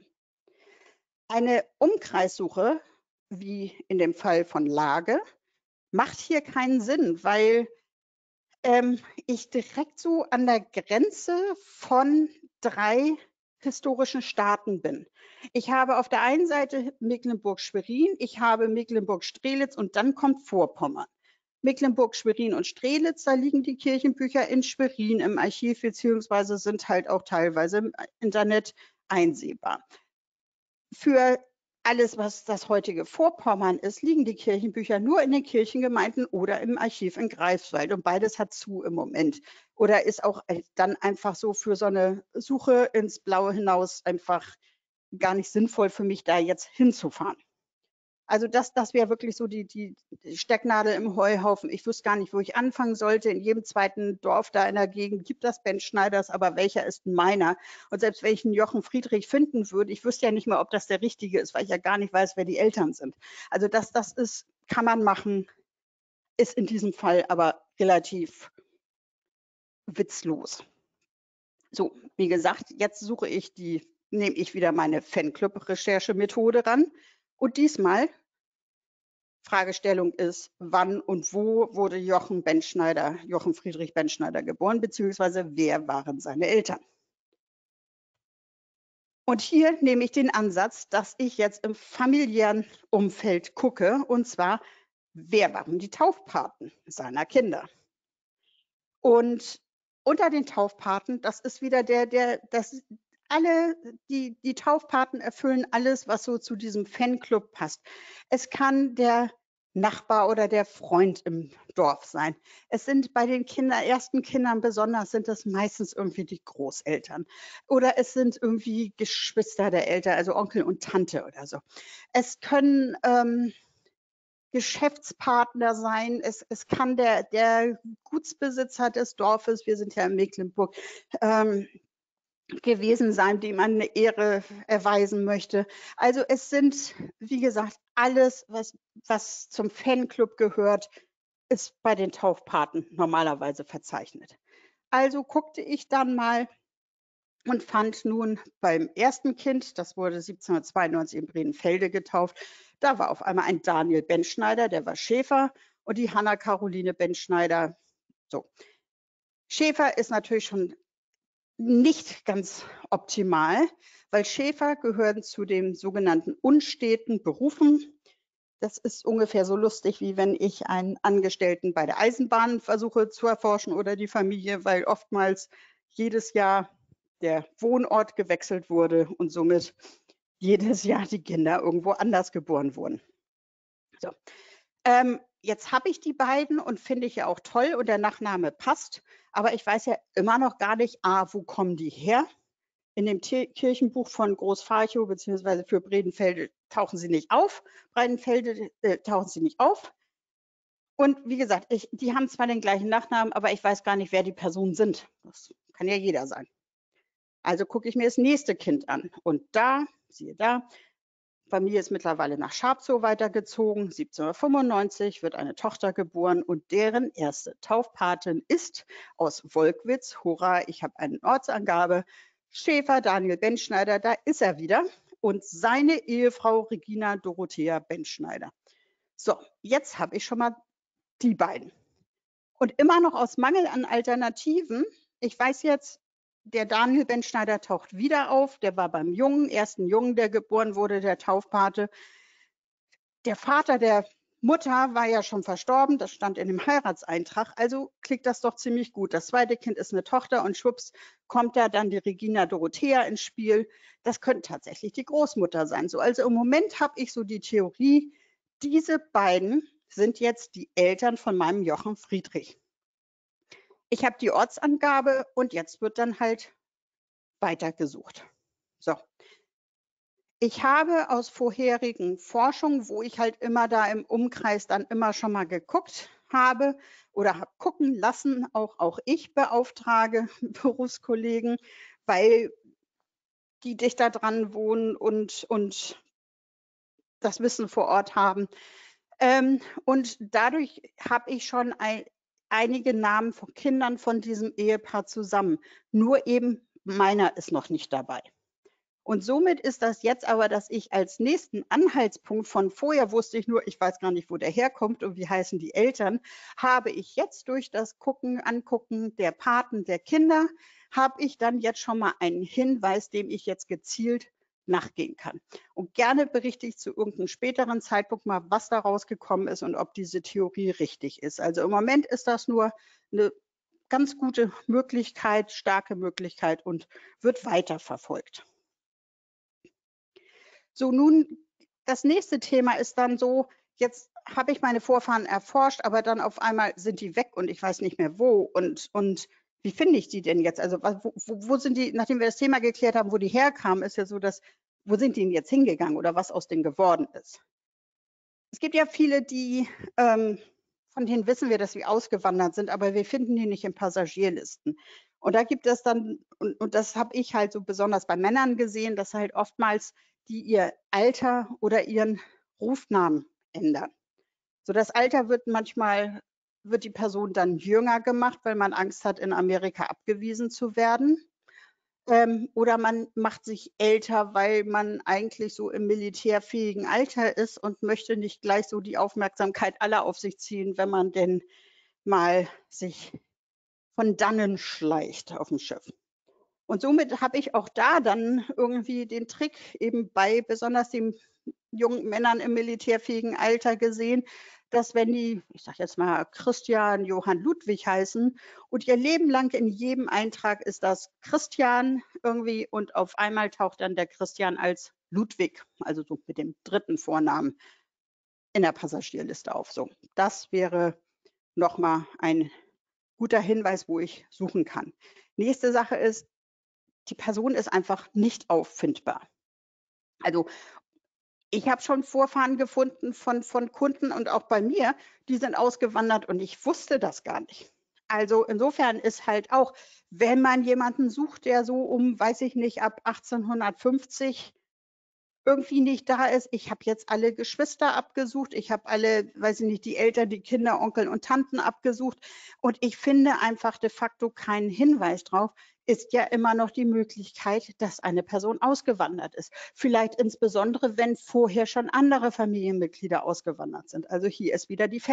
Eine Umkreissuche, wie in dem Fall von Lage, macht hier keinen Sinn, weil ähm, ich direkt so an der Grenze von drei historischen Staaten bin. Ich habe auf der einen Seite Mecklenburg-Schwerin, ich habe Mecklenburg-Strelitz und dann kommt Vorpommern. Mecklenburg-Schwerin und Strelitz, da liegen die Kirchenbücher in Schwerin im Archiv, beziehungsweise sind halt auch teilweise im Internet einsehbar. Für alles, was das heutige Vorpommern ist, liegen die Kirchenbücher nur in den Kirchengemeinden oder im Archiv in Greifswald. Und beides hat zu im Moment. Oder ist auch dann einfach so für so eine Suche ins Blaue hinaus einfach gar nicht sinnvoll für mich, da jetzt hinzufahren. Also das, das wäre wirklich so die, die Stecknadel im Heuhaufen. Ich wüsste gar nicht, wo ich anfangen sollte. In jedem zweiten Dorf da in der Gegend gibt das Ben Schneiders, aber welcher ist meiner? Und selbst wenn ich einen Jochen Friedrich finden würde, ich wüsste ja nicht mal, ob das der richtige ist, weil ich ja gar nicht weiß, wer die Eltern sind. Also das, das ist, kann man machen, ist in diesem Fall aber relativ witzlos. So, wie gesagt, jetzt suche ich die, nehme ich wieder meine Fanclub-Recherchemethode ran. Und diesmal, Fragestellung ist, wann und wo wurde Jochen Benschneider, Jochen Friedrich Benschneider geboren, beziehungsweise wer waren seine Eltern? Und hier nehme ich den Ansatz, dass ich jetzt im familiären Umfeld gucke, und zwar, wer waren die Taufpaten seiner Kinder? Und unter den Taufpaten, das ist wieder der, der, das alle, die, die Taufpaten erfüllen alles, was so zu diesem Fanclub passt. Es kann der Nachbar oder der Freund im Dorf sein. Es sind bei den Kinder, ersten Kindern besonders, sind es meistens irgendwie die Großeltern. Oder es sind irgendwie Geschwister der Eltern, also Onkel und Tante oder so. Es können ähm, Geschäftspartner sein. Es, es kann der, der Gutsbesitzer des Dorfes, wir sind ja in Mecklenburg, ähm, gewesen sein, dem man eine Ehre erweisen möchte. Also es sind, wie gesagt, alles, was, was zum Fanclub gehört, ist bei den Taufpaten normalerweise verzeichnet. Also guckte ich dann mal und fand nun beim ersten Kind, das wurde siebzehnhundertzweiundneunzig in Bredenfelde getauft, da war auf einmal ein Daniel Benschneider, der war Schäfer, und die Hanna Caroline Benschneider. So. Schäfer ist natürlich schon nicht ganz optimal, weil Schäfer gehören zu den sogenannten unsteten Berufen. Das ist ungefähr so lustig, wie wenn ich einen Angestellten bei der Eisenbahn versuche zu erforschen oder die Familie, weil oftmals jedes Jahr der Wohnort gewechselt wurde und somit jedes Jahr die Kinder irgendwo anders geboren wurden. So. Ähm, jetzt habe ich die beiden und finde ich ja auch toll und der Nachname passt, aber ich weiß ja immer noch gar nicht, A, wo kommen die her? In dem Kirchenbuch von Groß-Farchow beziehungsweise für Bredenfelde tauchen sie nicht auf, Bredenfelde äh, tauchen sie nicht auf. Und wie gesagt, ich, die haben zwar den gleichen Nachnamen, aber ich weiß gar nicht, wer die Personen sind. Das kann ja jeder sein. Also gucke ich mir das nächste Kind an. Und da, siehe da, Familie ist mittlerweile nach Scharpzow weitergezogen. siebzehnhundertfünfundneunzig wird eine Tochter geboren und deren erste Taufpatin ist aus Wolkwitz. Hurra, ich habe eine Ortsangabe. Schäfer Daniel Benschneider, da ist er wieder. Und seine Ehefrau Regina Dorothea Benschneider. So, jetzt habe ich schon mal die beiden. Und immer noch aus Mangel an Alternativen. Ich weiß jetzt, der Daniel Benschneider taucht wieder auf. Der war beim Jungen, ersten Jungen, der geboren wurde, der Taufpate. Der Vater der Mutter war ja schon verstorben. Das stand in dem Heiratseintrag. Also klingt das doch ziemlich gut. Das zweite Kind ist eine Tochter und schwupps kommt da dann die Regina Dorothea ins Spiel. Das könnte tatsächlich die Großmutter sein. So, also im Moment habe ich so die Theorie, diese beiden sind jetzt die Eltern von meinem Jochen Friedrich. Ich habe die Ortsangabe und jetzt wird dann halt weitergesucht. So. Ich habe aus vorherigen Forschungen, wo ich halt immer da im Umkreis dann immer schon mal geguckt habe oder habe gucken lassen, auch, auch ich beauftrage Berufskollegen, weil die dichter dran wohnen und, und das Wissen vor Ort haben. Ähm, und dadurch habe ich schon ein, einige Namen von Kindern von diesem Ehepaar zusammen. Nur eben meiner ist noch nicht dabei. Und somit ist das jetzt aber, dass ich als nächsten Anhaltspunkt, von vorher wusste ich nur, ich weiß gar nicht, wo der herkommt und wie heißen die Eltern, habe ich jetzt durch das Gucken, Angucken der Paten der Kinder, habe ich dann jetzt schon mal einen Hinweis, dem ich jetzt gezielt nachgehen kann. Und gerne berichte ich zu irgendeinem späteren Zeitpunkt mal, was da rausgekommen ist und ob diese Theorie richtig ist. Also im Moment ist das nur eine ganz gute Möglichkeit, starke Möglichkeit und wird weiterverfolgt. So, nun, das nächste Thema ist dann so, jetzt habe ich meine Vorfahren erforscht, aber dann auf einmal sind die weg und ich weiß nicht mehr wo. Und, und wie finde ich die denn jetzt? Also wo, wo sind die, nachdem wir das Thema geklärt haben, wo die herkamen, ist ja so, dass, wo sind die denn jetzt hingegangen oder was aus denen geworden ist? Es gibt ja viele, die, ähm, von denen wissen wir, dass sie ausgewandert sind, aber wir finden die nicht in Passagierlisten. Und da gibt es dann, und, und das habe ich halt so besonders bei Männern gesehen, dass halt oftmals die ihr Alter oder ihren Rufnamen ändern. So, das Alter wird manchmal, wird die Person dann jünger gemacht, weil man Angst hat, in Amerika abgewiesen zu werden. Ähm, oder man macht sich älter, weil man eigentlich so im militärfähigen Alter ist und möchte nicht gleich so die Aufmerksamkeit aller auf sich ziehen, wenn man denn mal sich von dannen schleicht auf dem Schiff. Und somit habe ich auch da dann irgendwie den Trick eben bei besonders den jungen Männern im militärfähigen Alter gesehen, dass wenn die, ich sage jetzt mal Christian, Johann, Ludwig heißen und ihr Leben lang in jedem Eintrag ist das Christian irgendwie und auf einmal taucht dann der Christian als Ludwig, also so mit dem dritten Vornamen in der Passagierliste auf. So, das wäre nochmal ein guter Hinweis, wo ich suchen kann. Nächste Sache ist, die Person ist einfach nicht auffindbar. Also ich habe schon Vorfahren gefunden von, von Kunden und auch bei mir, die sind ausgewandert und ich wusste das gar nicht. Also insofern ist halt auch, wenn man jemanden sucht, der so um, weiß ich nicht, ab achtzehnhundertfünfzig irgendwie nicht da ist. Ich habe jetzt alle Geschwister abgesucht. Ich habe alle, weiß ich nicht, die Eltern, die Kinder, Onkel und Tanten abgesucht. Und ich finde einfach de facto keinen Hinweis drauf. Ist ja immer noch die Möglichkeit, dass eine Person ausgewandert ist. Vielleicht insbesondere, wenn vorher schon andere Familienmitglieder ausgewandert sind. Also hier ist wieder die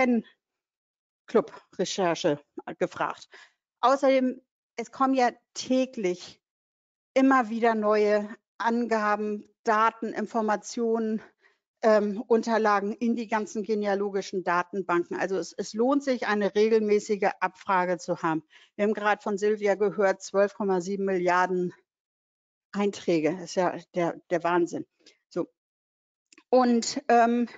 Fanclub-Recherche gefragt. Außerdem, es kommen ja täglich immer wieder neue Angaben, Daten, Informationen, ähm, Unterlagen in die ganzen genealogischen Datenbanken. Also es, es lohnt sich, eine regelmäßige Abfrage zu haben. Wir haben gerade von Silvia gehört, zwölf Komma sieben Milliarden Einträge. Das ist ja der, der Wahnsinn. So. Und ähm,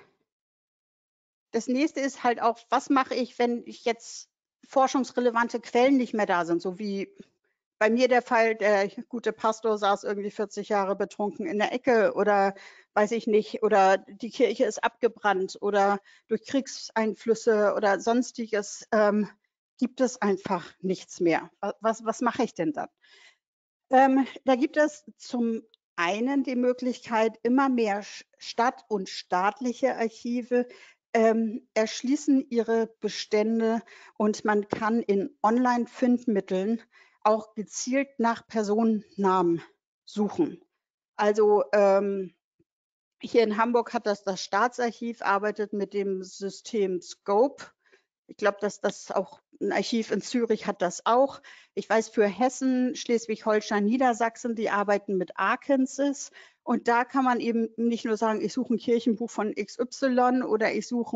das nächste ist halt auch, was mache ich, wenn ich jetzt forschungsrelevante Quellen nicht mehr da sind, so wie bei mir der Fall, der gute Pastor saß irgendwie vierzig Jahre betrunken in der Ecke oder weiß ich nicht, oder die Kirche ist abgebrannt oder durch Kriegseinflüsse oder sonstiges ähm, gibt es einfach nichts mehr. Was, was mache ich denn dann? Ähm, da gibt es zum einen die Möglichkeit, immer mehr Stadt- und staatliche Archive ähm, erschließen ihre Bestände und man kann in Online-Findmitteln auch gezielt nach Personennamen suchen. Also ähm, hier in Hamburg hat das das Staatsarchiv, arbeitet mit dem System Scope. Ich glaube, dass das auch ein Archiv in Zürich hat das auch. Ich weiß, für Hessen, Schleswig-Holstein, Niedersachsen, die arbeiten mit Arkansas. Und da kann man eben nicht nur sagen, ich suche ein Kirchenbuch von X Y oder ich suche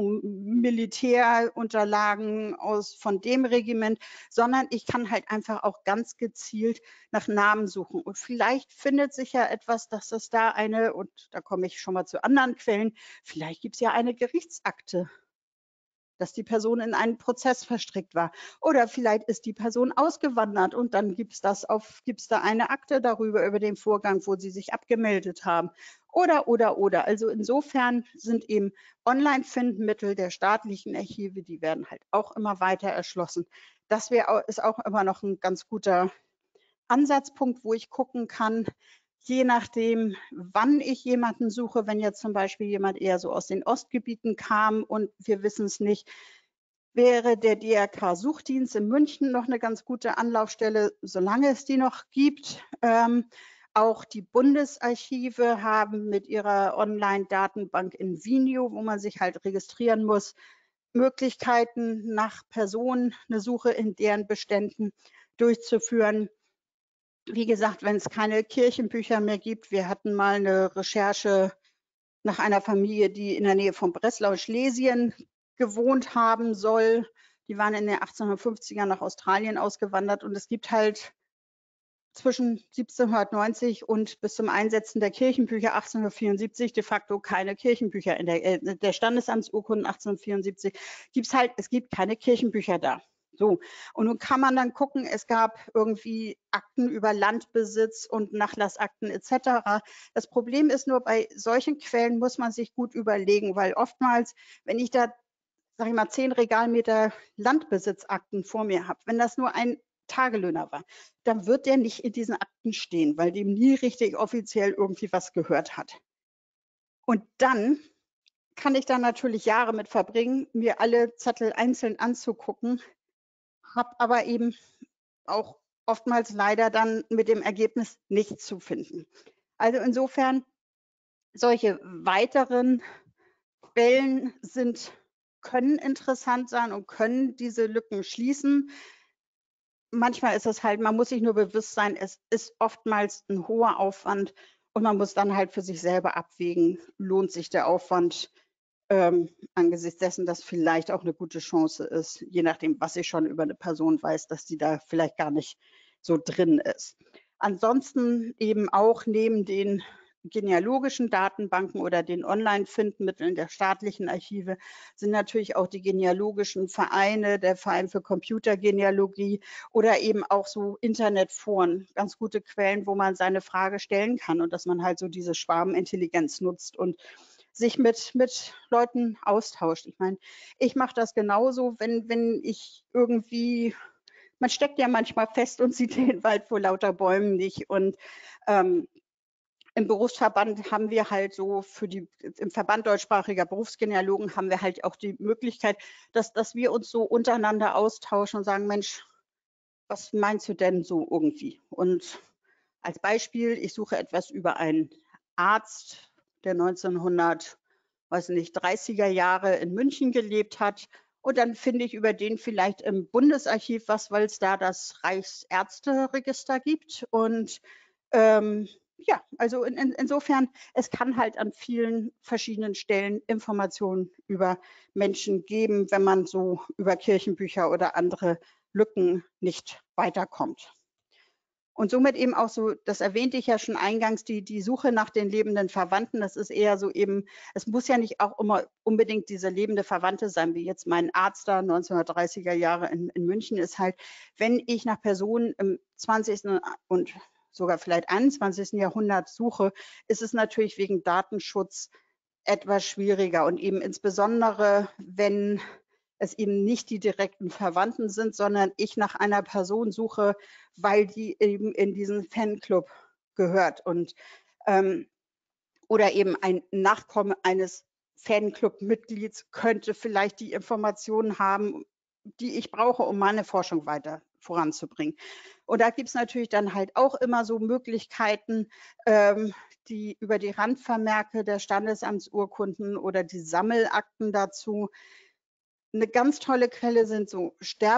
Militärunterlagen aus von dem Regiment, sondern ich kann halt einfach auch ganz gezielt nach Namen suchen. Und vielleicht findet sich ja etwas, dass es da eine, und da komme ich schon mal zu anderen Quellen, vielleicht gibt es ja eine Gerichtsakte, dass die Person in einen Prozess verstrickt war. Oder vielleicht ist die Person ausgewandert und dann gibt es das auf, gibt es da eine Akte darüber, über den Vorgang, wo sie sich abgemeldet haben. Oder, oder, oder. Also insofern sind eben Online-Findmittel der staatlichen Archive, die werden halt auch immer weiter erschlossen. Das wäre, ist auch immer noch ein ganz guter Ansatzpunkt, wo ich gucken kann, je nachdem, wann ich jemanden suche, wenn jetzt zum Beispiel jemand eher so aus den Ostgebieten kam und wir wissen es nicht, wäre der D R K-Suchdienst in München noch eine ganz gute Anlaufstelle, solange es die noch gibt. Ähm, auch die Bundesarchive haben mit ihrer Online-Datenbank in Vinio, wo man sich halt registrieren muss, Möglichkeiten, nach Personen eine Suche in deren Beständen durchzuführen. Wie gesagt, wenn es keine Kirchenbücher mehr gibt, wir hatten mal eine Recherche nach einer Familie, die in der Nähe von Breslau, Schlesien gewohnt haben soll. Die waren in den achtzehnhundertfünfzigern nach Australien ausgewandert und es gibt halt zwischen siebzehnhundertneunzig und bis zum Einsetzen der Kirchenbücher achtzehnhundertvierundsiebzig de facto keine Kirchenbücher. In der, äh, der Standesamtsurkunden achtzehnhundertvierundsiebzig gibt es halt, es gibt keine Kirchenbücher da. So, und nun kann man dann gucken, es gab irgendwie Akten über Landbesitz und Nachlassakten et cetera. Das Problem ist nur, bei solchen Quellen muss man sich gut überlegen, weil oftmals, wenn ich da, sage ich mal, zehn Regalmeter Landbesitzakten vor mir habe, wenn das nur ein Tagelöhner war, dann wird der nicht in diesen Akten stehen, weil dem nie richtig offiziell irgendwie was gehört hat. Und dann kann ich da natürlich Jahre mit verbringen, mir alle Zettel einzeln anzugucken, habe aber eben auch oftmals leider dann mit dem Ergebnis nichts zu finden. Also insofern, solche weiteren Quellen sind können interessant sein und können diese Lücken schließen. Manchmal ist es halt, man muss sich nur bewusst sein, es ist oftmals ein hoher Aufwand und man muss dann halt für sich selber abwägen, lohnt sich der Aufwand, ähm, angesichts dessen, dass vielleicht auch eine gute Chance ist, je nachdem, was ich schon über eine Person weiß, dass die da vielleicht gar nicht so drin ist. Ansonsten eben auch neben den genealogischen Datenbanken oder den Online-Findmitteln der staatlichen Archive sind natürlich auch die genealogischen Vereine, der Verein für Computergenealogie oder eben auch so Internetforen, ganz gute Quellen, wo man seine Frage stellen kann und dass man halt so diese Schwarmintelligenz nutzt und sich mit, mit Leuten austauscht. Ich meine, ich mache das genauso, wenn, wenn ich irgendwie, man steckt ja manchmal fest und sieht den Wald vor lauter Bäumen nicht. Und ähm, im Berufsverband haben wir halt so für die, im Verband deutschsprachiger Berufsgenealogen haben wir halt auch die Möglichkeit, dass, dass wir uns so untereinander austauschen und sagen, Mensch, was meinst du denn so irgendwie? Und als Beispiel, ich suche etwas über einen Arzt, der neunzehnhundert, weiß nicht, dreißiger Jahre in München gelebt hat. Und dann finde ich über den vielleicht im Bundesarchiv was, weil es da das Reichsärzteregister gibt. Und ähm, ja, also in, in, insofern, es kann halt an vielen verschiedenen Stellen Informationen über Menschen geben, wenn man so über Kirchenbücher oder andere Lücken nicht weiterkommt. Und somit eben auch so, das erwähnte ich ja schon eingangs, die, die Suche nach den lebenden Verwandten, das ist eher so eben, es muss ja nicht auch immer unbedingt diese lebende Verwandte sein, wie jetzt mein Arzt da neunzehnhundertdreißiger Jahre in, in München ist halt, wenn ich nach Personen im zwanzigsten und sogar vielleicht einundzwanzigsten Jahrhundert suche, ist es natürlich wegen Datenschutz etwas schwieriger und eben insbesondere, wenn es eben nicht die direkten Verwandten sind, sondern ich nach einer Person suche, weil die eben in diesen Fanclub gehört und ähm, oder eben ein Nachkomme eines Fanclub-Mitglieds könnte vielleicht die Informationen haben, die ich brauche, um meine Forschung weiter voranzubringen. Und da gibt es natürlich dann halt auch immer so Möglichkeiten, ähm, die über die Randvermerke der Standesamtsurkunden oder die Sammelakten dazu. Eine ganz tolle Quelle sind so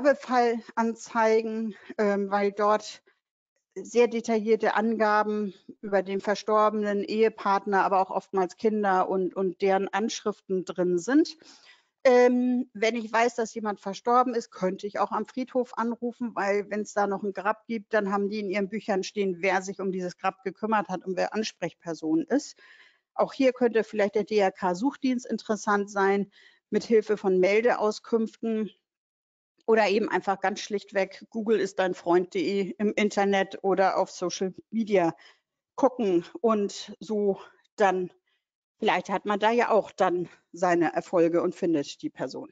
Sterbefallanzeigen, ähm, weil dort sehr detaillierte Angaben über den verstorbenen Ehepartner, aber auch oftmals Kinder und, und deren Anschriften drin sind. Ähm, wenn ich weiß, dass jemand verstorben ist, könnte ich auch am Friedhof anrufen, weil wenn es da noch ein Grab gibt, dann haben die in ihren Büchern stehen, wer sich um dieses Grab gekümmert hat und wer Ansprechperson ist. Auch hier könnte vielleicht der D R K-Suchdienst interessant sein, mit Hilfe von Meldeauskünften oder eben einfach ganz schlichtweg Google ist dein Freund.de im Internet oder auf Social Media gucken und so dann, vielleicht hat man da ja auch dann seine Erfolge und findet die Person.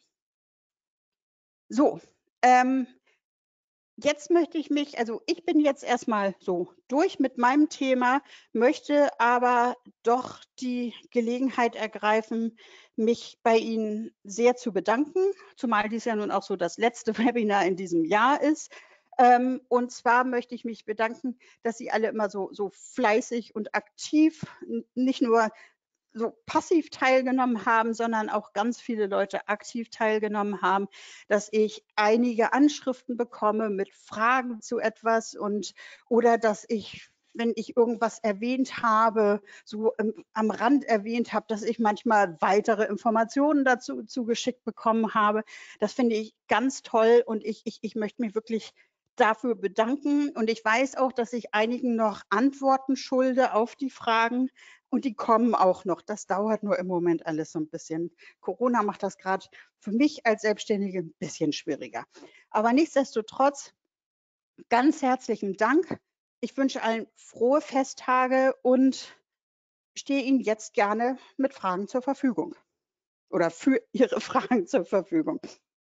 So, ähm, jetzt möchte ich mich, also ich bin jetzt erstmal so durch mit meinem Thema, möchte aber doch die Gelegenheit ergreifen, mich bei Ihnen sehr zu bedanken, zumal dies ja nun auch so das letzte Webinar in diesem Jahr ist. Ähm, und zwar möchte ich mich bedanken, dass Sie alle immer so, so fleißig und aktiv, nicht nur so passiv teilgenommen haben, sondern auch ganz viele Leute aktiv teilgenommen haben, dass ich einige Anschriften bekomme mit Fragen zu etwas und oder dass ich, wenn ich irgendwas erwähnt habe, so ähm, am Rand erwähnt habe, dass ich manchmal weitere Informationen dazu zugeschickt bekommen habe. Das finde ich ganz toll und ich, ich, ich möchte mich wirklich dafür bedanken. Und ich weiß auch, dass ich einigen noch Antworten schulde auf die Fragen. Und die kommen auch noch. Das dauert nur im Moment alles so ein bisschen. Corona macht das gerade für mich als Selbstständige ein bisschen schwieriger. Aber nichtsdestotrotz ganz herzlichen Dank. Ich wünsche allen frohe Festtage und stehe Ihnen jetzt gerne mit Fragen zur Verfügung oder für Ihre Fragen zur Verfügung.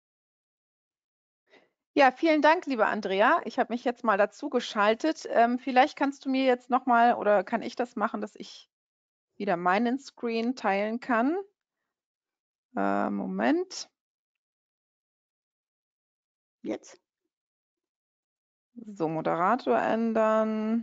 Ja, vielen Dank, liebe Andrea. Ich habe mich jetzt mal dazugeschaltet. Ähm, vielleicht kannst du mir jetzt noch mal oder kann ich das machen, dass ich wieder meinen Screen teilen kann? Äh, Moment. Jetzt? So, Moderator ändern.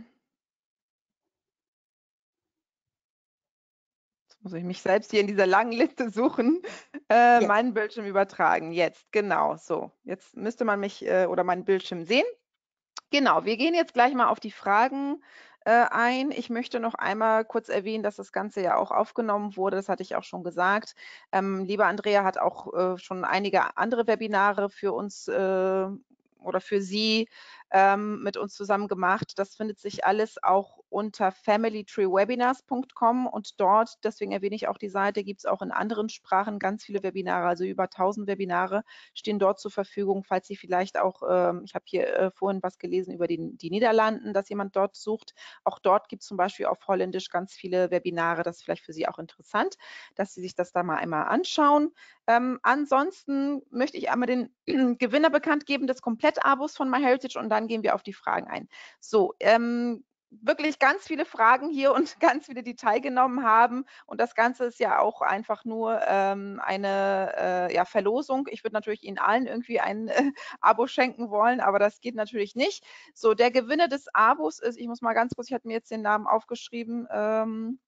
Jetzt muss ich mich selbst hier in dieser langen Liste suchen. Äh, Jetzt. meinen Bildschirm übertragen. Jetzt, genau. So, jetzt müsste man mich äh, oder meinen Bildschirm sehen. Genau, wir gehen jetzt gleich mal auf die Fragen äh, ein. Ich möchte noch einmal kurz erwähnen, dass das Ganze ja auch aufgenommen wurde. Das hatte ich auch schon gesagt. Ähm, liebe Andrea hat auch äh, schon einige andere Webinare für uns äh, oder für Sie ähm, mit uns zusammen gemacht. Das findet sich alles auch unter family tree webinars punkt com und dort, deswegen erwähne ich auch die Seite, gibt es auch in anderen Sprachen ganz viele Webinare, also über tausend Webinare stehen dort zur Verfügung, falls Sie vielleicht auch, ähm, ich habe hier äh, vorhin was gelesen über die, die Niederlanden, dass jemand dort sucht. Auch dort gibt es zum Beispiel auf Holländisch ganz viele Webinare. Das ist vielleicht für Sie auch interessant, dass Sie sich das da mal einmal anschauen. Ähm, ansonsten möchte ich einmal den Gewinner bekannt geben des Komplett-Abos von MyHeritage und dann gehen wir auf die Fragen ein. So, ähm, wirklich ganz viele Fragen hier und ganz viele, die teilgenommen haben. Und das Ganze ist ja auch einfach nur ähm, eine äh, ja, Verlosung. Ich würde natürlich Ihnen allen irgendwie ein äh, Abo schenken wollen, aber das geht natürlich nicht. So, der Gewinner des Abos ist, ich muss mal ganz kurz, ich hatte mir jetzt den Namen aufgeschrieben, ähm,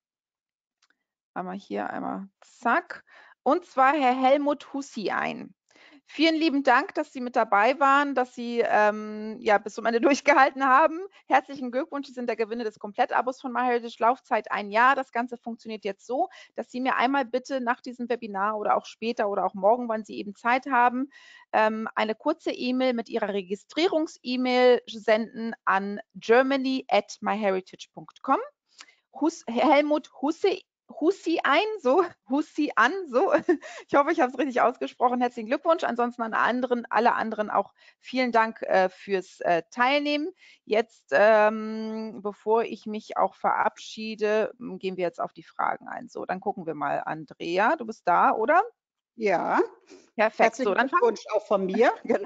einmal hier, einmal zack. Und zwar Herr Helmut Hussi ein. Vielen lieben Dank, dass Sie mit dabei waren, dass Sie ähm, ja, bis zum Ende durchgehalten haben. Herzlichen Glückwunsch, Sie sind der Gewinner des Komplettabos von MyHeritage, Laufzeit ein Jahr. Das Ganze funktioniert jetzt so, dass Sie mir einmal bitte nach diesem Webinar oder auch später oder auch morgen, wann Sie eben Zeit haben, ähm, eine kurze E-Mail mit Ihrer Registrierungs-E-Mail senden an germany at myheritage punkt com. Hus, Helmut Hussi, Hussi ein, so, Hussi an, so. Ich hoffe, ich habe es richtig ausgesprochen. Herzlichen Glückwunsch. Ansonsten an anderen, alle anderen auch vielen Dank äh, fürs äh, Teilnehmen. Jetzt, ähm, bevor ich mich auch verabschiede, gehen wir jetzt auf die Fragen ein. So, dann gucken wir mal. Andrea, du bist da, oder? Ja. Perfekt. So, Herzlichen dann fangen Glückwunsch auch von mir. Genau.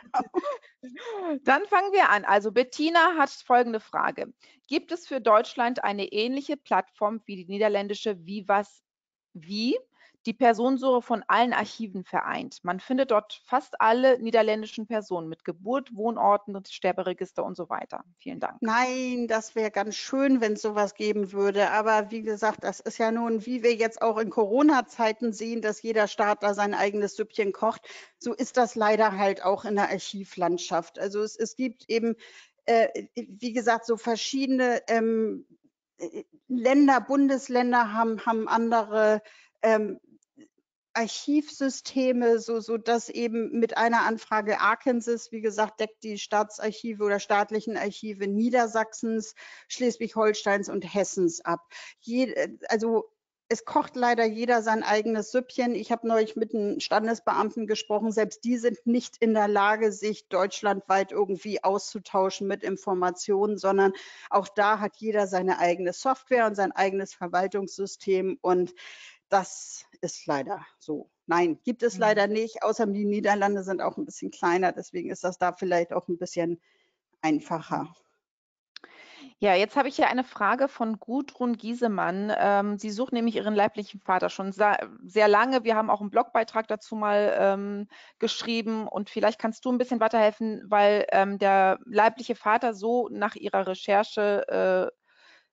Dann fangen wir an. Also Bettina hat folgende Frage. Gibt es für Deutschland eine ähnliche Plattform wie die niederländische Vivas Wie, die Personensuche von allen Archiven vereint? Man findet dort fast alle niederländischen Personen mit Geburt, Wohnorten, Sterberegister und so weiter. Vielen Dank. Nein, das wäre ganz schön, wenn es sowas geben würde. Aber wie gesagt, das ist ja nun, wie wir jetzt auch in Corona-Zeiten sehen, dass jeder Staat da sein eigenes Süppchen kocht. So ist das leider halt auch in der Archivlandschaft. Also es, es gibt eben, äh, wie gesagt, so verschiedene ähm, äh, Länder, Bundesländer haben, haben andere ähm, Archivsysteme, so, so dass eben mit einer Anfrage Arkansas, wie gesagt, deckt die Staatsarchive oder staatlichen Archive Niedersachsens, Schleswig-Holsteins und Hessens ab. Je, also es kocht leider jeder sein eigenes Süppchen. Ich habe neulich mit einem Standesbeamten gesprochen. Selbst die sind nicht in der Lage, sich deutschlandweit irgendwie auszutauschen mit Informationen, sondern auch da hat jeder seine eigene Software und sein eigenes Verwaltungssystem. Und das ist leider so. Nein, gibt es leider nicht, außer die Niederlande sind auch ein bisschen kleiner, deswegen ist das da vielleicht auch ein bisschen einfacher. Ja, jetzt habe ich hier eine Frage von Gudrun Giesemann. Ähm, sie sucht nämlich ihren leiblichen Vater schon sehr, sehr lange. Wir haben auch einen Blogbeitrag dazu mal ähm, geschrieben und vielleicht kannst du ein bisschen weiterhelfen, weil ähm, der leibliche Vater so nach ihrer Recherche äh,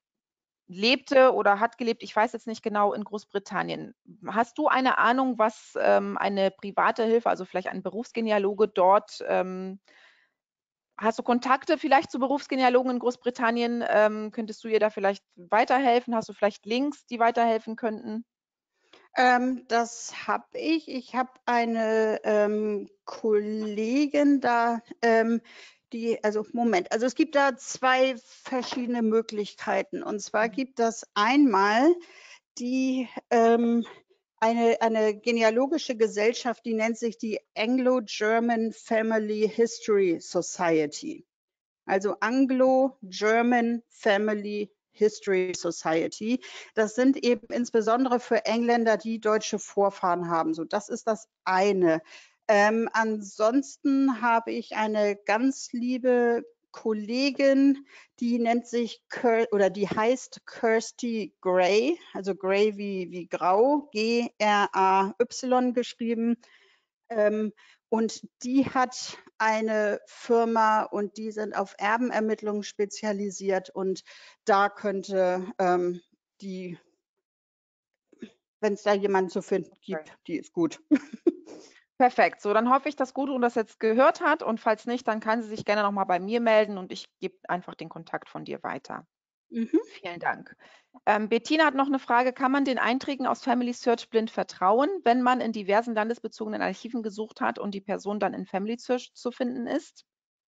lebte oder hat gelebt, ich weiß jetzt nicht genau, in Großbritannien. Hast du eine Ahnung, was ähm, eine private Hilfe, also vielleicht ein Berufsgenealoge dort ähm, Hast du Kontakte vielleicht zu Berufsgenealogen in Großbritannien? Ähm, könntest du ihr da vielleicht weiterhelfen? Hast du vielleicht Links, die weiterhelfen könnten? Ähm, das habe ich. Ich habe eine ähm, Kollegin da, ähm, die, also Moment, also es gibt da zwei verschiedene Möglichkeiten. Und zwar gibt das einmal die ähm, eine, eine genealogische Gesellschaft, die nennt sich die Anglo-German Family History Society. Also Anglo-German Family History Society. Das sind eben insbesondere für Engländer, die deutsche Vorfahren haben. So, das ist das eine. Ähm, ansonsten habe ich eine ganz liebe Kollegin, die nennt sich Kir oder die heißt Kirsty Gray, also Gray wie, wie grau, G R A Y geschrieben. Ähm, und die hat eine Firma und die sind auf Erbenermittlungen spezialisiert und da könnte ähm, die, wenn es da jemanden zu finden Okay. gibt, die ist gut. Perfekt. So, dann hoffe ich, dass Gudrun das jetzt gehört hat und falls nicht, dann kann sie sich gerne noch mal bei mir melden und ich gebe einfach den Kontakt von dir weiter. Mhm. Vielen Dank. Ähm, Bettina hat noch eine Frage. Kann man den Einträgen aus Family Search blind vertrauen, wenn man in diversen landesbezogenen Archiven gesucht hat und die Person dann in Family Search zu finden ist?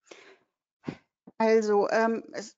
Also ähm, es,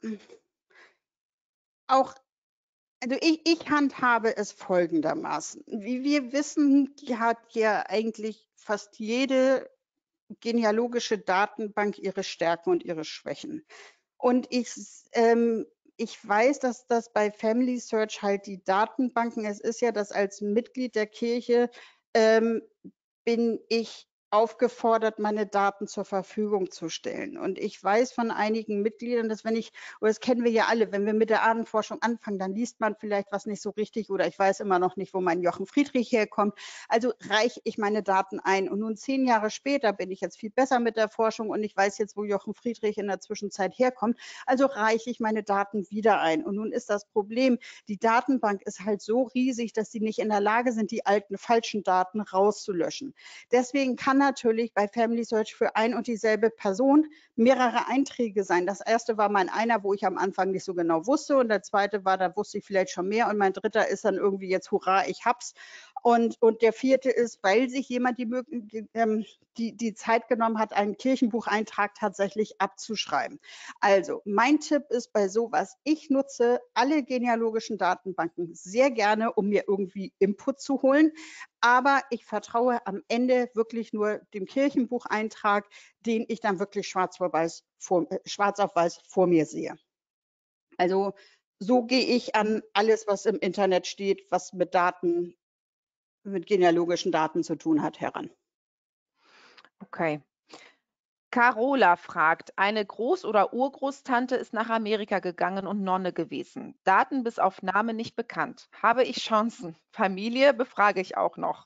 auch Also ich, ich handhabe es folgendermaßen. Wie wir wissen, die hat ja eigentlich fast jede genealogische Datenbank ihre Stärken und ihre Schwächen. Und ich, ähm, ich weiß, dass das bei Family Search halt die Datenbanken, es ist ja, dass als Mitglied der Kirche ähm, bin ich aufgefordert, meine Daten zur Verfügung zu stellen. Und ich weiß von einigen Mitgliedern, dass wenn ich, oder das kennen wir ja alle, wenn wir mit der Ahnenforschung anfangen, dann liest man vielleicht was nicht so richtig oder ich weiß immer noch nicht, wo mein Jochen Friedrich herkommt. Also reiche ich meine Daten ein. Und nun zehn Jahre später bin ich jetzt viel besser mit der Forschung und ich weiß jetzt, wo Jochen Friedrich in der Zwischenzeit herkommt. Also reiche ich meine Daten wieder ein. Und nun ist das Problem, die Datenbank ist halt so riesig, dass sie nicht in der Lage sind, die alten falschen Daten rauszulöschen. Deswegen kann natürlich bei Family Search für ein und dieselbe Person mehrere Einträge sein. Das erste war mein einer, wo ich am Anfang nicht so genau wusste und der zweite war, da wusste ich vielleicht schon mehr und mein dritter ist dann irgendwie jetzt, hurra, ich hab's. Und, und der vierte ist, weil sich jemand die, die, die, die Zeit genommen hat, einen Kirchenbucheintrag tatsächlich abzuschreiben. Also mein Tipp ist bei sowas, ich nutze alle genealogischen Datenbanken sehr gerne, um mir irgendwie Input zu holen. Aber ich vertraue am Ende wirklich nur dem Kirchenbucheintrag, den ich dann wirklich schwarz auf weiß vor, äh, schwarz auf weiß vor mir sehe. Also so gehe ich an alles, was im Internet steht, was mit Daten, mit genealogischen Daten zu tun hat, heran. Okay. Carola fragt, eine Groß- oder Urgroßtante ist nach Amerika gegangen und Nonne gewesen. Daten bis auf Name nicht bekannt. Habe ich Chancen? Familie befrage ich auch noch.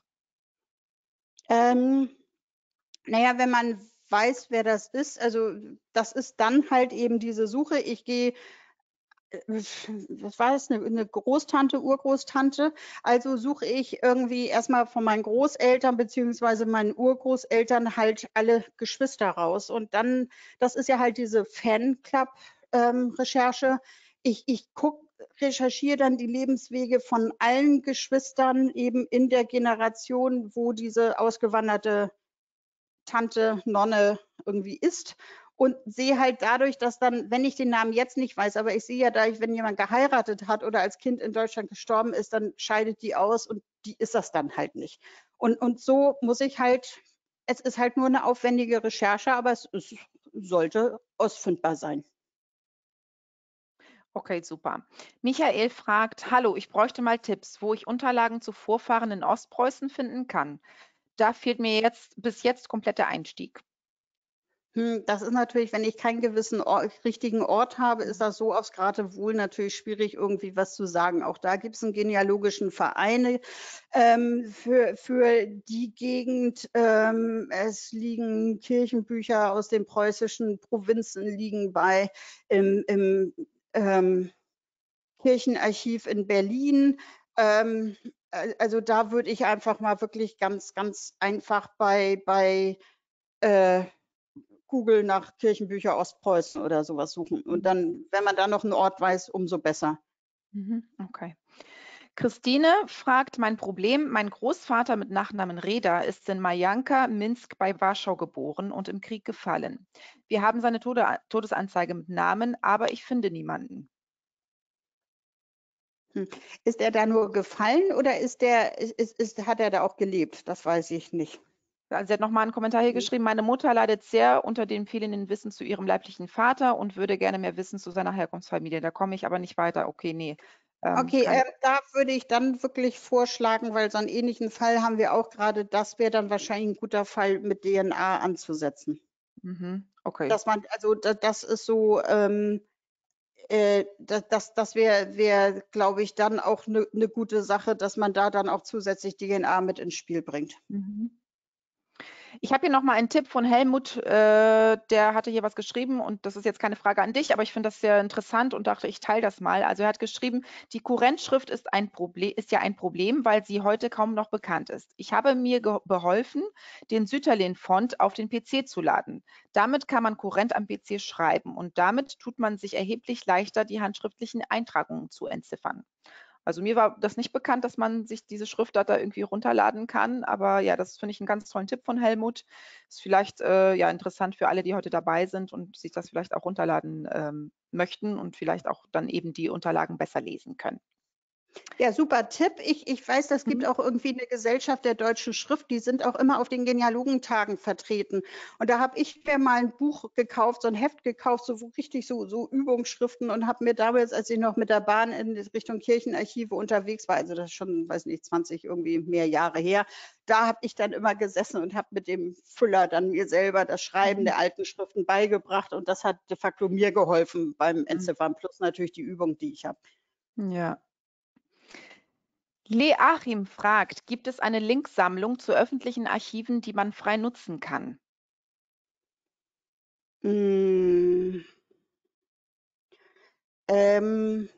Ähm, naja, wenn man weiß, wer das ist, also das ist dann halt eben diese Suche. Ich gehe was war das, eine, eine Großtante, Urgroßtante. Also suche ich irgendwie erstmal von meinen Großeltern beziehungsweise meinen Urgroßeltern halt alle Geschwister raus. Und dann, das ist ja halt diese Fanclub-Recherche. Ähm, ich ich gucke, recherchiere dann die Lebenswege von allen Geschwistern eben in der Generation, wo diese ausgewanderte Tante, Nonne irgendwie ist und sehe halt dadurch, dass dann, wenn ich den Namen jetzt nicht weiß, aber ich sehe ja da, wenn jemand geheiratet hat oder als Kind in Deutschland gestorben ist, dann scheidet die aus und die ist das dann halt nicht. Und, und so muss ich halt, es ist halt nur eine aufwendige Recherche, aber es, es sollte ausfindbar sein. Okay, super. Michael fragt, hallo, ich bräuchte mal Tipps, wo ich Unterlagen zu Vorfahren in Ostpreußen finden kann. Da fehlt mir jetzt bis jetzt komplett der Einstieg. Hm, das ist natürlich, wenn ich keinen gewissen Or richtigen Ort habe, ist das so aufs Geratewohl natürlich schwierig, irgendwie was zu sagen. Auch da gibt es einen genealogischen Vereine ähm, für, für die Gegend. Ähm, es liegen Kirchenbücher aus den preußischen Provinzen liegen bei im, im ähm, Kirchenarchiv in Berlin. Ähm, äh, also da würde ich einfach mal wirklich ganz, ganz einfach bei, bei äh, Google nach Kirchenbücher Ostpreußen oder sowas suchen. Und Mhm. dann, wenn man da noch einen Ort weiß, umso besser. Mhm, okay. Christine fragt, mein Problem, mein Großvater mit Nachnamen Reda ist in Majanka, Minsk bei Warschau geboren und im Krieg gefallen. Wir haben seine Tode, Todesanzeige mit Namen, aber ich finde niemanden. Hm. Ist er da nur gefallen oder ist der, ist, ist, hat er da auch gelebt? Das weiß ich nicht. Also sie hat nochmal einen Kommentar hier Hm. geschrieben, meine Mutter leidet sehr unter dem fehlenden Wissen zu ihrem leiblichen Vater und würde gerne mehr wissen zu seiner Herkunftsfamilie. Da komme ich aber nicht weiter. Okay, nee. Ähm, Okay, kann, äh, da würde ich dann wirklich vorschlagen, weil so einen ähnlichen Fall haben wir auch gerade, das wäre dann wahrscheinlich ein guter Fall mit D N A anzusetzen. mhm, okay. Dass man, also da, das ist so, ähm, äh, das, das, das wäre, wär, glaube ich, dann auch eine ne gute Sache, dass man da dann auch zusätzlich D N A mit ins Spiel bringt. Mhm. Ich habe hier noch mal einen Tipp von Helmut, äh, der hatte hier was geschrieben und das ist jetzt keine Frage an dich, aber ich finde das sehr interessant und dachte, ich teile das mal. Also er hat geschrieben, die Kurrentschrift ist ein Problem, ist ja ein Problem, weil sie heute kaum noch bekannt ist. Ich habe mir beholfen, den Sütterlin-Font auf den P C zu laden. Damit kann man Kurrent am P C schreiben und damit tut man sich erheblich leichter, die handschriftlichen Eintragungen zu entziffern. Also mir war das nicht bekannt, dass man sich diese Schriftart da irgendwie runterladen kann, aber ja, das finde ich einen ganz tollen Tipp von Helmut. Ist vielleicht äh, ja interessant für alle, die heute dabei sind und sich das vielleicht auch runterladen ähm, möchten und vielleicht auch dann eben die Unterlagen besser lesen können. Ja, super Tipp. Ich, ich weiß, das gibt Mhm. auch irgendwie eine Gesellschaft der deutschen Schrift, die sind auch immer auf den Genealogentagen vertreten. Und da habe ich mir mal ein Buch gekauft, so ein Heft gekauft, so wo richtig so, so Übungsschriften und habe mir damals, als ich noch mit der Bahn in Richtung Kirchenarchive unterwegs war, also das ist schon, weiß nicht, zwanzig irgendwie mehr Jahre her, da habe ich dann immer gesessen und habe mit dem Füller dann mir selber das Schreiben Mhm. der alten Schriften beigebracht und das hat de facto mir geholfen beim Mhm. Entziffern, plus natürlich die Übung, die ich habe. Ja. Leachim fragt, gibt es eine Linksammlung zu öffentlichen Archiven, die man frei nutzen kann? Hm, ähm,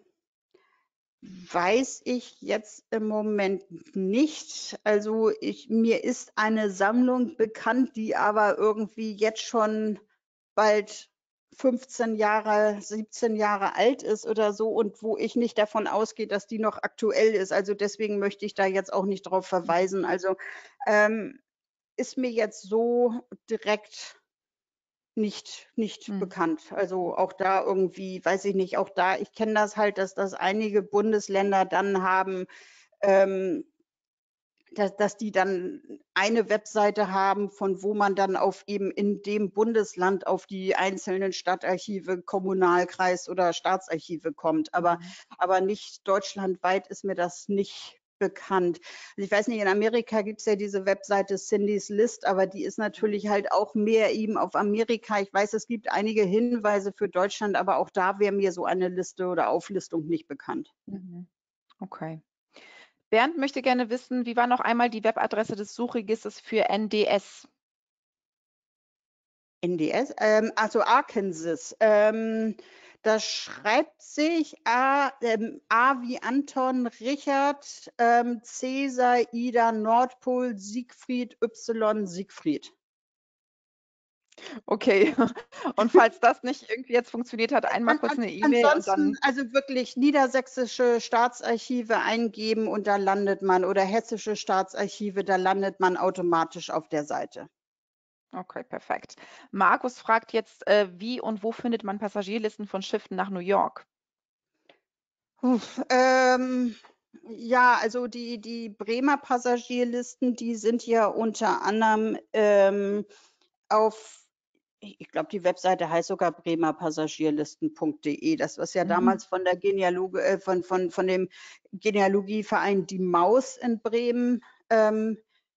weiß ich jetzt im Moment nicht. Also ich, mir ist eine Sammlung bekannt, die aber irgendwie jetzt schon bald fünfzehn Jahre, siebzehn Jahre alt ist oder so und wo ich nicht davon ausgehe, dass die noch aktuell ist. Also deswegen möchte ich da jetzt auch nicht drauf verweisen. Also ähm, ist mir jetzt so direkt nicht nicht Mhm. bekannt. Also auch da irgendwie, weiß ich nicht, auch da, ich kenne das halt, dass das einige Bundesländer dann haben, ähm, dass, dass die dann eine Webseite haben, von wo man dann auf eben in dem Bundesland auf die einzelnen Stadtarchive, Kommunalkreis oder Staatsarchive kommt. Aber, Mhm. aber nicht deutschlandweit ist mir das nicht bekannt. Also ich weiß nicht, in Amerika gibt es ja diese Webseite Cindy's List, aber die ist natürlich halt auch mehr eben auf Amerika. Ich weiß, es gibt einige Hinweise für Deutschland, aber auch da wäre mir so eine Liste oder Auflistung nicht bekannt. Mhm. Okay. Bernd möchte gerne wissen, wie war noch einmal die Webadresse des Suchregisters für N D S? N D S, ähm, also Arkansas. Ähm, das schreibt sich A, ähm, A wie Anton, Richard, ähm, Cäsar, Ida, Nordpol, Siegfried, Y, Siegfried. Okay. Und falls das nicht irgendwie jetzt funktioniert hat, einmal An, kurz an, eine E-Mail und ansonsten dann also wirklich niedersächsische Staatsarchive eingeben und da landet man oder hessische Staatsarchive, da landet man automatisch auf der Seite. okay, perfekt. Markus fragt jetzt, äh, wie und wo findet man Passagierlisten von Schiffen nach New York? Puh, ähm, ja, also die, die Bremer Passagierlisten, die sind ja unter anderem ähm, auf, ich glaube, die Webseite heißt sogar bremer passagierlisten punkt de. Das was ja Mhm. damals von der Genealogie, äh, von, von, von dem Genealogieverein Die Maus in Bremen ähm,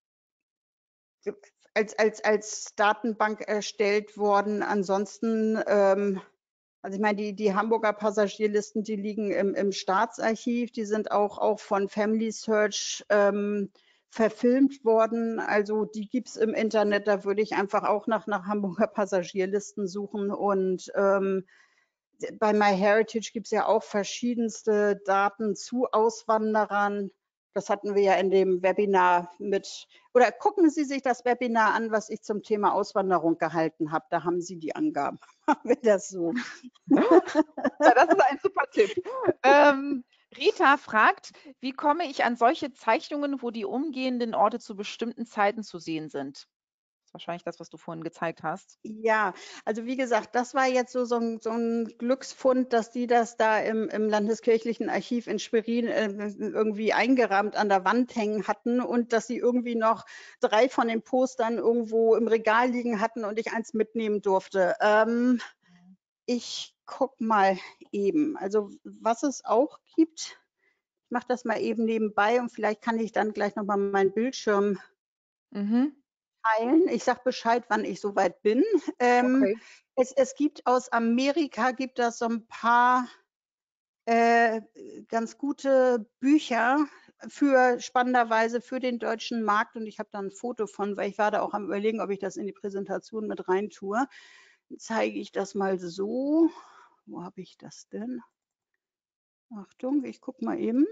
als, als, als Datenbank erstellt worden. Ansonsten ähm, also ich meine, die, die Hamburger Passagierlisten, die liegen im, im Staatsarchiv, die sind auch, auch von Family Search ähm, verfilmt worden. Also die gibt es im Internet, da würde ich einfach auch nach, nach Hamburger Passagierlisten suchen. Und ähm, bei MyHeritage gibt es ja auch verschiedenste Daten zu Auswanderern. Das hatten wir ja in dem Webinar mit, oder gucken Sie sich das Webinar an, was ich zum Thema Auswanderung gehalten habe. Da haben Sie die Angaben. Machen wir das so. Ja, das ist ein super Tipp. Ähm, Rita fragt, wie komme ich an solche Zeichnungen, wo die umgehenden Orte zu bestimmten Zeiten zu sehen sind? wahrscheinlich das, was du vorhin gezeigt hast. Ja, also wie gesagt, das war jetzt so so 'n so 'n Glücksfund, dass die das da im im Landeskirchlichen Archiv in Schwerin, äh, irgendwie eingerahmt an der Wand hängen hatten und dass sie irgendwie noch drei von den Postern irgendwo im Regal liegen hatten und ich eins mitnehmen durfte. Ähm, ich gucke mal eben. Also, was es auch gibt, ich mache das mal eben nebenbei und vielleicht kann ich dann gleich noch mal meinen Bildschirm Mhm. teilen. Ich sage Bescheid, wann ich so weit bin. Ähm, Okay. es es gibt aus Amerika gibt das so 'n paar, äh, ganz gute Bücher für spannenderweise für den deutschen Markt und ich habe da 'n Foto von, weil ich war da auch am Überlegen, ob ich das in die Präsentation mit reintue. Zeige ich das mal so. Wo habe ich das denn? Achtung, ich gucke mal eben.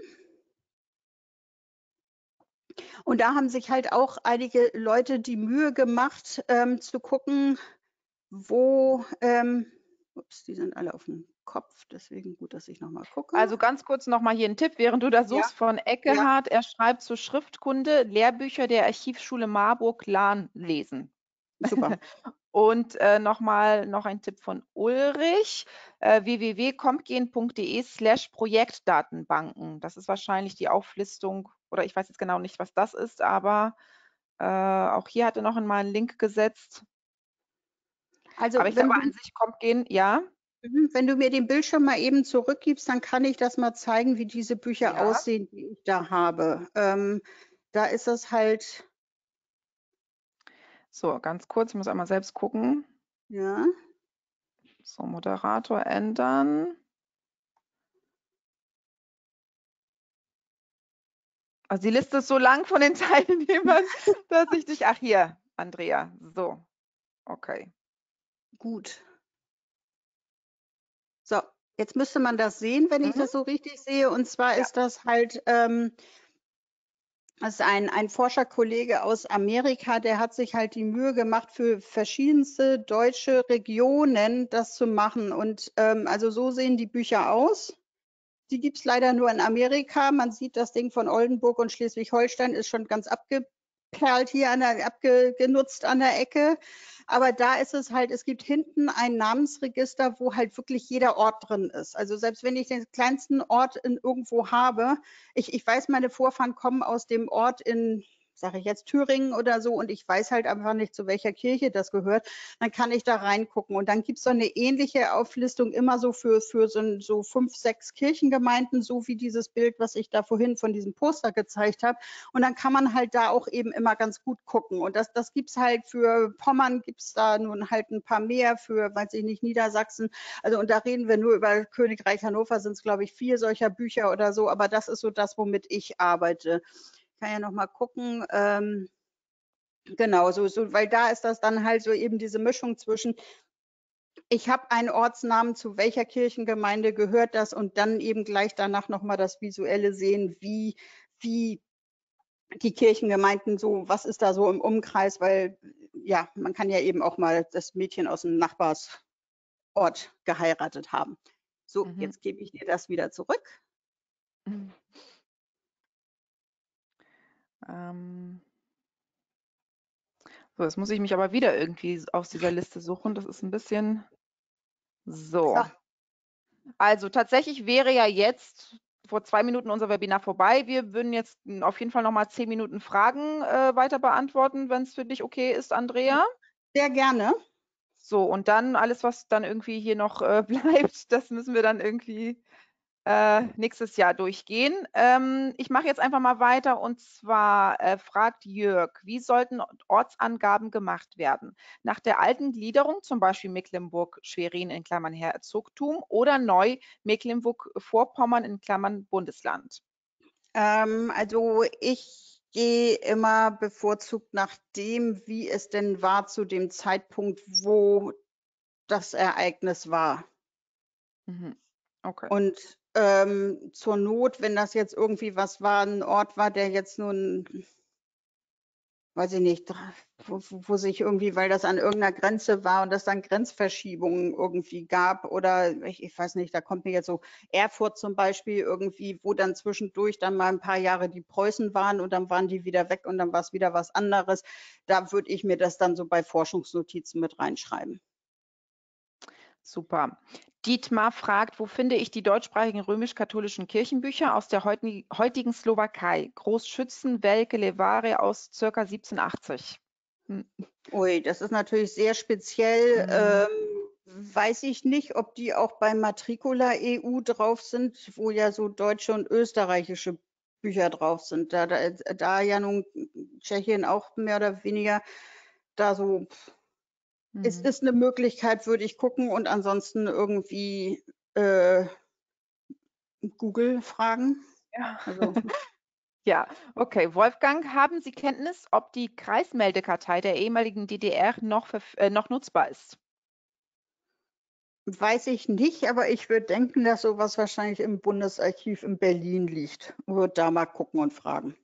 Und da haben sich halt auch einige Leute die Mühe gemacht, ähm, zu gucken, wo, ähm ups, die sind alle auf'm Kopf, deswegen gut, dass ich noch mal gucke. Also, ganz kurz noch mal hier 'n Tipp, während du da Ja, suchst von ja, Eckehard. Er schreibt zur Schriftkunde: „Lehrbücher der Archivschule Marburg-Lahn lesen." super. Und, äh, noch mal noch ein Tipp von Ulrich, äh, w w w punkt comtgen punkt de slash Projektdatenbanken. Das ist wahrscheinlich die Auflistung oder ich weiß jetzt genau nicht, was das ist, aber, äh, auch hier hat er noch einmal 'n Link gesetzt. Also, Aber ich glaube wenn du an sich Comtgen ja? mhm, wenn du mir den Bildschirm mal eben zurückgibst, dann kann ich das mal zeigen, wie diese Bücher Ja. aussehen, die ich da habe. Ähm, da ist es halt So, ganz kurz, ich muss einmal selbst gucken. ja. So, Moderator ändern. Also, die Liste ist so lang von den Teilnehmern, dass ich dich ach hier, Andrea, so, okay. Gut. So, jetzt müsste man das sehen, wenn ich Mhm. das so richtig sehe. Und zwar Ja. ist das halt, ähm das ist ein ein Forscherkollege aus Amerika, der hat sich halt die Mühe gemacht, für verschiedenste deutsche Regionen das zu machen. Und, ähm, also, so sehen die Bücher aus. Die gibt's leider nur in Amerika. Man sieht, das Ding von Oldenburg und Schleswig-Holstein ist schon ganz abgeperlt hier an der abge genutzt an der Ecke. Aber da ist es halt es gibt hinten ein Namensregister, wo halt wirklich jeder Ort drin ist. Also, selbst wenn ich den kleinsten Ort in irgendwo habe ich ich weiß, meine Vorfahren kommen aus dem Ort in, sage ich jetzt, Thüringen oder so und ich weiß halt einfach nicht, zu welcher Kirche das gehört, dann kann ich da reingucken. Und dann gibt's so 'ne ähnliche Auflistung immer so für für so 'n so fünf, sechs Kirchengemeinden, so wie dieses Bild, was ich da vorhin von diesem Poster gezeigt habe. Und dann kann man halt da auch eben immer ganz gut gucken. Und das das gibt's halt für Pommern gibt's da nun halt 'n paar mehr, für, weiß ich nicht, Niedersachsen. Also, und da reden wir nur über Königreich Hannover sind's, glaube ich, vier solcher Bücher oder so, aber das ist so das, womit ich arbeite. Ich kann ja noch mal gucken, ähm genau, so so weil da ist das dann halt so eben diese Mischung zwischen ich habe einen Ortsnamen, zu welcher Kirchengemeinde gehört das und dann eben gleich danach noch mal das visuelle Sehen, wie wie die Kirchengemeinden so was ist da so im Umkreis, weil, ja, man kann ja eben auch mal das Mädchen aus'm Nachbarsort geheiratet haben. So, Mhm. jetzt gebe ich dir das wieder zurück. Mhm. Ähm So, jetzt muss ich mich aber wieder irgendwie s aus dieser Liste suchen. Das ist 'n bisschen So. so. Also, tatsächlich wäre ja jetzt vor zwei Minuten unser Webinar vorbei. Wir würden jetzt, hm, auf jeden Fall noch mal zehn Minuten Fragen, äh, weiter beantworten, wenn's für dich okay ist, Andrea? Sehr gerne. So, und dann alles, was dann irgendwie hier noch, äh, bleibt, das müssen wir dann irgendwie, äh, nächstes Jahr durchgehen. Ähm, ich mache jetzt einfach mal weiter und zwar, äh, fragt Jörg: „Wie sollten O Ortsangaben gemacht werden? Nach der alten Gliederung, zum Beispiel Mecklenburg-Schwerin in Klammern Herzogtum oder neu Mecklenburg-Vorpommern in Klammern Bundesland?" Ähm, also, ich gehe immer bevorzugt nach dem, wie es denn war zu dem Zeitpunkt, wo das Ereignis war. Mhm, okay. Und, ähm, zur Not, wenn das jetzt irgendwie was war 'n Ort war, der jetzt nun weiß ich nicht, dra- wo, wo wo sich irgendwie, weil das an irgendeiner Grenze war und das dann Grenzverschiebungen irgendwie gab oder ich, ich weiß nicht, da kommt mir jetzt so Erfurt zum Beispiel irgendwie, wo dann zwischendurch dann mal ein paar Jahre die Preußen waren und dann waren die wieder weg und dann war es wieder was anderes. Da würde ich mir das dann so bei Forschungsnotizen mit reinschreiben. Super. Dietmar fragt, wo finde ich die deutschsprachigen römisch-katholischen Kirchenbücher aus der heutigen, heutigen Slowakei? Großschützen, Welke, Levare aus circa siebzehnhundertachtzig. Hm. Ui, das ist natürlich sehr speziell. Mhm. Ähm, weiß ich nicht, ob die auch bei Matricula E U drauf sind, wo ja so deutsche und österreichische Bücher drauf sind. Da, da, da ja nun Tschechien auch mehr oder weniger da so, es Mhm. ist eine Möglichkeit, würde ich gucken und ansonsten irgendwie äh, Google fragen. Ja. Also Ja, okay. Wolfgang, haben Sie Kenntnis, ob die Kreismeldekartei der ehemaligen D D R noch, verf- äh, noch nutzbar ist? weiß ich nicht, aber ich würde denken, dass sowas wahrscheinlich im Bundesarchiv in Berlin liegt. Würde da mal gucken und fragen.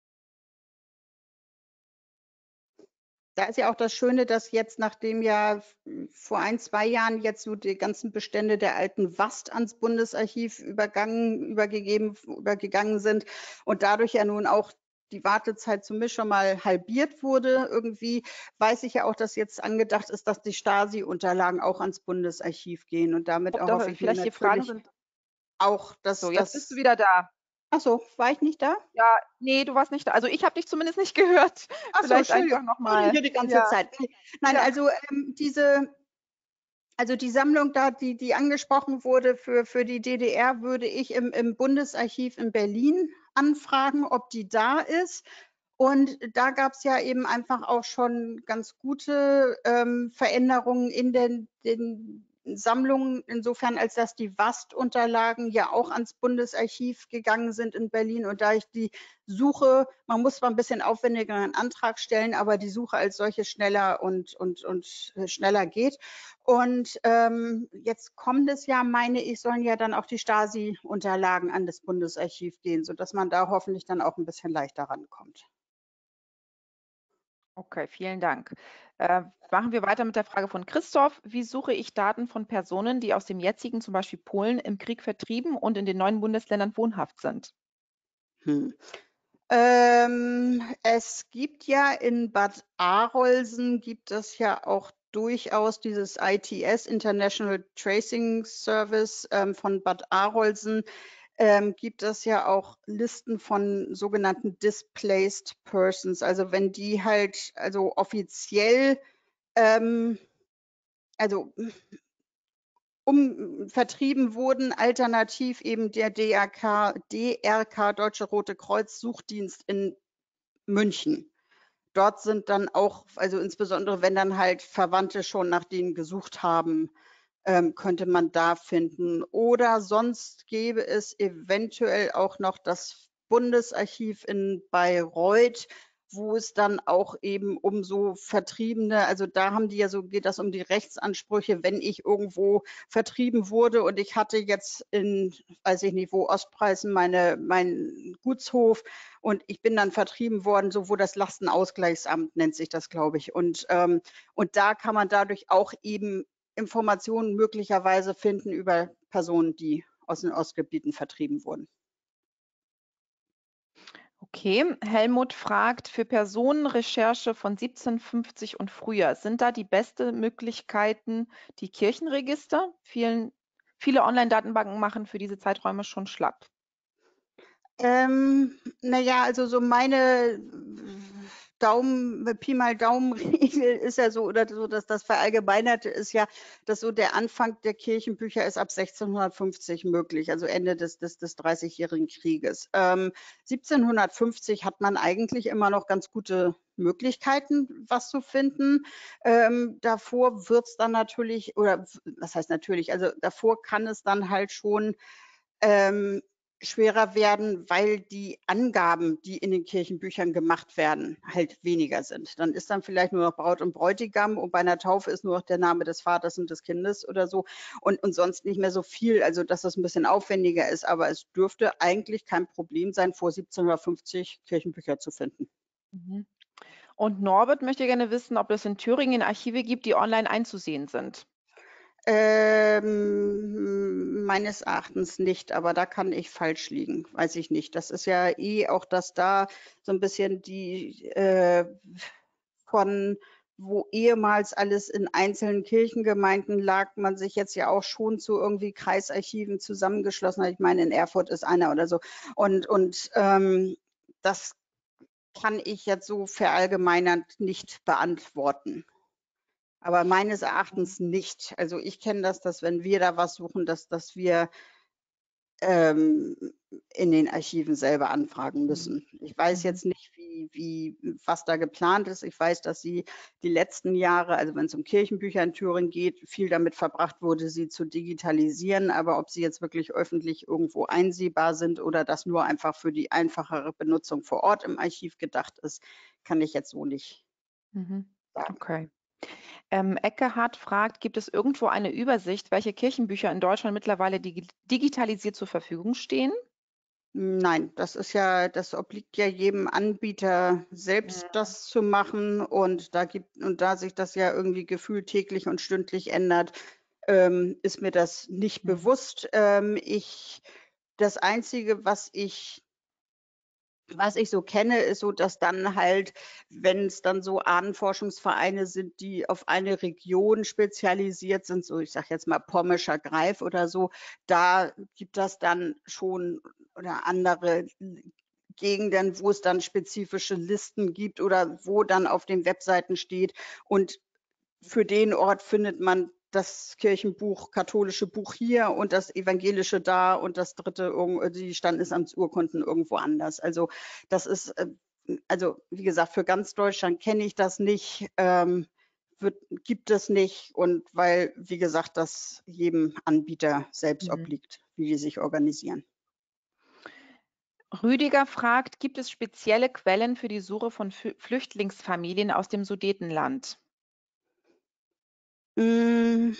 Da ist ja auch das Schöne, dass jetzt, nachdem ja vor ein, zwei Jahren jetzt so die ganzen Bestände der alten Wast ans Bundesarchiv übergangen, übergegeben, übergegangen sind und dadurch ja nun auch die Wartezeit zumindest schon mal halbiert wurde. Irgendwie weiß ich ja auch, dass jetzt angedacht ist, dass die Stasi-Unterlagen auch ans Bundesarchiv gehen. Und damit Ob da erhoffe ich mir vielleicht die Fragen natürlich sind. auch, So, dass jetzt bist du das. wieder da. Ach so, war ich nicht da? Ja, nee, du warst nicht da. Also ich habe dich zumindest nicht gehört. Ach so, Vielleicht Entschuldigung. einfach noch Hörte ich mal. ja die ganze Ja, Zeit. Nein, ja. also ähm, diese Also die Sammlung da, die, die angesprochen wurde für, für die D D R, würde ich im, im Bundesarchiv in Berlin anfragen, ob die da ist. Und da gab es ja eben einfach auch schon ganz gute ähm, Veränderungen in den, den Sammlungen, insofern als dass die Wast-Unterlagen ja auch ans Bundesarchiv gegangen sind in Berlin. Und da ich die Suche, man muss zwar ein bisschen aufwendiger einen Antrag stellen, aber die Suche als solche schneller und, und, und äh, schneller geht. Und ähm, jetzt kommendes Jahr, meine ich, sollen ja dann auch die Stasi-Unterlagen an das Bundesarchiv gehen, sodass man da hoffentlich dann auch ein bisschen leichter rankommt. Okay, vielen Dank. Äh, machen wir weiter mit der Frage von Christoph. Wie suche ich Daten von Personen, die aus dem jetzigen, zum Beispiel Polen, im Krieg vertrieben und in den neuen Bundesländern wohnhaft sind? Hm. Ähm, es gibt ja in Bad Arolsen, gibt es ja auch durchaus dieses I T S, International Tracing Service ähm, von Bad Arolsen, ähm, gibt es ja auch Listen von sogenannten Displaced Persons. Also wenn die halt, also offiziell, ähm, also um vertrieben wurden, alternativ eben der D R K, D R K, Deutsche Rote Kreuz Suchdienst in München. Dort sind dann auch, also insbesondere wenn dann halt Verwandte schon nach denen gesucht haben, ähm, könnte man da finden. Oder sonst gäbe es eventuell auch noch das Bundesarchiv in Bayreuth, wo es dann auch eben um so Vertriebene, also da haben die ja so, geht das um die Rechtsansprüche, wenn ich irgendwo vertrieben wurde und ich hatte jetzt in, weiß ich nicht wo, Ostpreußen meine, meinen Gutshof und ich bin dann vertrieben worden, so wo das Lastenausgleichsamt nennt sich das, glaube ich. Und, ähm, und da kann man dadurch auch eben Informationen möglicherweise finden über Personen, die aus den Ostgebieten vertrieben wurden. Okay, Helmut fragt, für Personenrecherche von siebzehnhundertfünfzig und früher, sind da die besten Möglichkeiten die Kirchenregister? Vielen, viele Online-Datenbanken machen für diese Zeiträume schon schlapp. Ähm, naja, also so meine Daumen, Pi mal Daumenregel ist ja so, oder so, dass das Verallgemeinerte ist ja, dass so der Anfang der Kirchenbücher ist ab sechzehnhundertfünfzig möglich, also Ende des, des, des Dreißigjährigen Krieges. Ähm, siebzehnhundertfünfzig hat man eigentlich immer noch ganz gute Möglichkeiten, was zu finden. Ähm, davor wird es dann natürlich, oder was heißt natürlich, also davor kann es dann halt schon ähm, schwerer werden, weil die Angaben, die in den Kirchenbüchern gemacht werden, halt weniger sind. Dann ist dann vielleicht nur noch Braut und Bräutigam und bei einer Taufe ist nur noch der Name des Vaters und des Kindes oder so und, und sonst nicht mehr so viel, also dass das ein bisschen aufwendiger ist, aber es dürfte eigentlich kein Problem sein, vor siebzehnhundertfünfzig Kirchenbücher zu finden. Mhm. Und Norbert möchte gerne wissen, ob es in Thüringen Archive gibt, die online einzusehen sind. Ähm, meines Erachtens nicht, aber da kann ich falsch liegen, weiß ich nicht. Das ist ja eh auch, dass da so ein bisschen die äh, von wo ehemals alles in einzelnen Kirchengemeinden lag, man sich jetzt ja auch schon zu irgendwie Kreisarchiven zusammengeschlossen hat. Ich meine, in Erfurt ist einer oder so. Und, und ähm, das kann ich jetzt so verallgemeinernd nicht beantworten. Aber meines Mhm. Erachtens nicht. Also ich kenne das, dass wenn wir da was suchen, dass, dass wir ähm, in den Archiven selber anfragen Mhm. müssen. Ich weiß Mhm. jetzt nicht, wie, wie, was da geplant ist. Ich weiß, dass sie die letzten Jahre, also wenn es um Kirchenbücher in Thüringen geht, viel damit verbracht wurde, sie zu digitalisieren. Aber ob sie jetzt wirklich öffentlich irgendwo einsehbar sind oder das nur einfach für die einfachere Benutzung vor Ort im Archiv gedacht ist, kann ich jetzt so nicht Mhm. sagen. Okay. Ähm, Eckehard fragt, gibt es irgendwo eine Übersicht, welche Kirchenbücher in Deutschland mittlerweile digi digitalisiert zur Verfügung stehen? Nein, das ist ja das obliegt ja jedem Anbieter selbst, Mhm. das zu machen. Und da gibt und da sich das ja irgendwie gefühlt täglich und stündlich ändert, ähm, ist mir das nicht Mhm. bewusst. Ähm, ich das Einzige, was ich was ich so kenne, ist so, dass dann halt, wenn es dann so Ahnenforschungsvereine sind, die auf eine Region spezialisiert sind, so ich sage jetzt mal Pommerscher Greif oder so, da gibt das dann schon oder andere Gegenden, wo es dann spezifische Listen gibt oder wo dann auf den Webseiten steht und für den Ort findet man das Kirchenbuch, katholische Buch hier und das evangelische da und das dritte, irgend- die Standesamtsurkunden irgendwo anders. Also das ist, äh, also wie gesagt, für ganz Deutschland kenne ich das nicht, ähm, wird, gibt es nicht und weil, wie gesagt, das jedem Anbieter selbst Mhm. obliegt, wie die sich organisieren. Rüdiger fragt, gibt es spezielle Quellen für die Suche von Fü Flüchtlingsfamilien aus dem Sudetenland? Mm,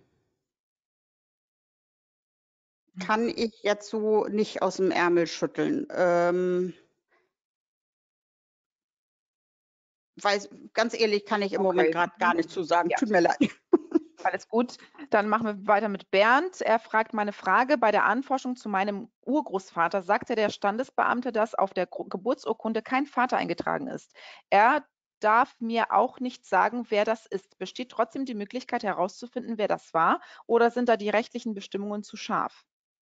Mhm. kann ich jetzt so nicht aus dem Ärmel schütteln. Ähm, weiß, ganz ehrlich, kann ich im Moment Okay. gerade gar Mhm. nichts zu sagen. Ja. Tut mir leid. Alles gut. Dann machen wir weiter mit Bernd. Er fragt meine Frage. Bei der Anforschung zu meinem Urgroßvater sagte der Standesbeamte, dass auf der Gro- Geburtsurkunde kein Vater eingetragen ist. Er darf mir auch nicht sagen, wer das ist. Besteht trotzdem die Möglichkeit herauszufinden, wer das war? Oder sind da die rechtlichen Bestimmungen zu scharf?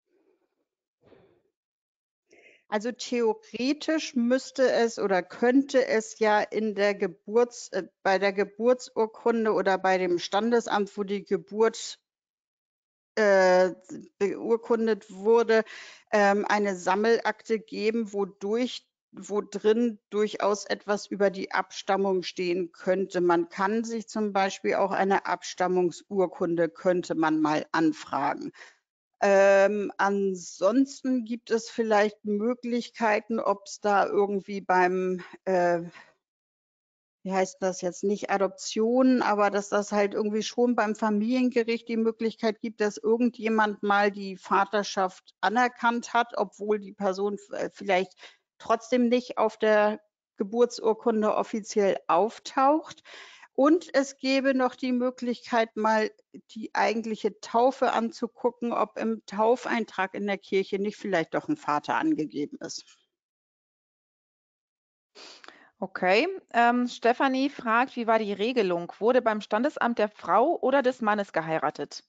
Also theoretisch müsste es oder könnte es ja in der Geburts, äh, bei der Geburtsurkunde oder bei dem Standesamt, wo die Geburt äh, beurkundet wurde, ähm, eine Sammelakte geben, wodurch wo drin durchaus etwas über die Abstammung stehen könnte. Man kann sich zum Beispiel auch eine Abstammungsurkunde könnte man mal anfragen. Ähm, ansonsten gibt es vielleicht Möglichkeiten, ob es da irgendwie beim, äh, wie heißt das jetzt, nicht Adoption, aber dass das halt irgendwie schon beim Familiengericht die Möglichkeit gibt, dass irgendjemand mal die Vaterschaft anerkannt hat, obwohl die Person v äh, vielleicht trotzdem nicht auf der Geburtsurkunde offiziell auftaucht. Und es gäbe noch die Möglichkeit, mal die eigentliche Taufe anzugucken, ob im Taufeintrag in der Kirche nicht vielleicht doch ein Vater angegeben ist. Okay. Ähm, Stefanie fragt, wie war die Regelung? Wurde beim Standesamt der Frau oder des Mannes geheiratet?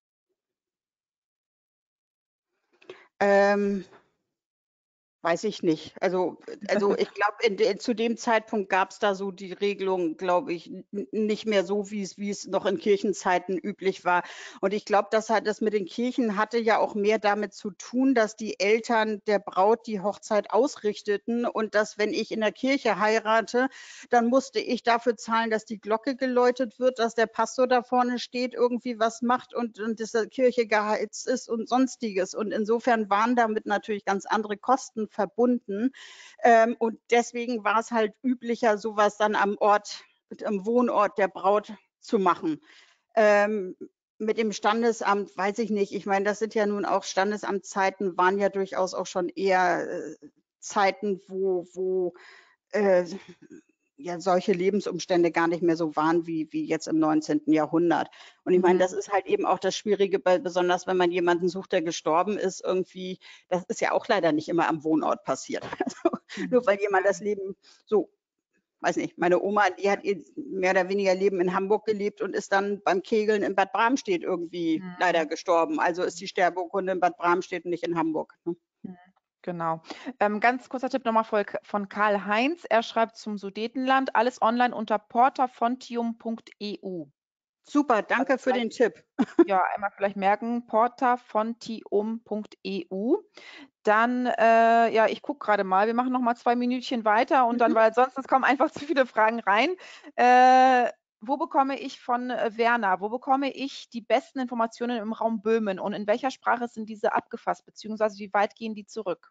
Ähm Weiß ich nicht. Also also, ich glaube, in de zu dem Zeitpunkt gab es da so die Regelung, glaube ich, n n nicht mehr so, wie es wie es noch in Kirchenzeiten üblich war. Und ich glaube, das hat das mit den Kirchen hatte ja auch mehr damit zu tun, dass die Eltern der Braut die Hochzeit ausrichteten und dass, wenn ich in der Kirche heirate, dann musste ich dafür zahlen, dass die Glocke geläutet wird, dass der Pastor da vorne steht, irgendwie was macht und und dass die Kirche geheizt ist und Sonstiges. Und insofern waren damit natürlich ganz andere Kosten verbunden. Ähm, und deswegen war es halt üblicher, sowas dann am Ort am Wohnort der Braut zu machen. Ähm, mit dem Standesamt weiß ich nicht. Ich meine, das sind ja nun auch Standesamtszeiten waren ja durchaus auch schon eher, äh, Zeiten, wo wo, äh ja solche Lebensumstände gar nicht mehr so waren wie, wie jetzt im neunzehnten Jahrhundert. Und ich meine, Mhm. das ist halt eben auch das Schwierige, bei, besonders wenn man jemanden sucht, der gestorben ist, irgendwie, das ist ja auch leider nicht immer am Wohnort passiert. Also, nur Mhm. weil jemand das Leben so, weiß nicht, meine Oma, die hat ihr mehr oder weniger Leben in Hamburg gelebt und ist dann beim Kegeln in Bad Bramstedt irgendwie leider Mhm. gestorben. Also ist die Sterbeurkunde in Bad Bramstedt und nicht in Hamburg. Ne? Mhm. Genau. Ähm, ganz kurzer Tipp nochmal von von Karl-Heinz. Er schreibt zum Sudetenland, alles online unter portafontium punkt e u. Super, Also danke für vielleicht, den Tipp. ja, einmal vielleicht merken, portafontium punkt e u. Dann, äh, ja, ich gucke gerade mal, wir machen noch mal zwei Minütchen weiter und dann, Mhm. weil sonst es kommen einfach zu viele Fragen rein. Äh, wo bekomme ich von äh, Werner, wo bekomme ich die besten Informationen im Raum Böhmen und in welcher Sprache sind diese abgefasst, beziehungsweise wie weit gehen die zurück?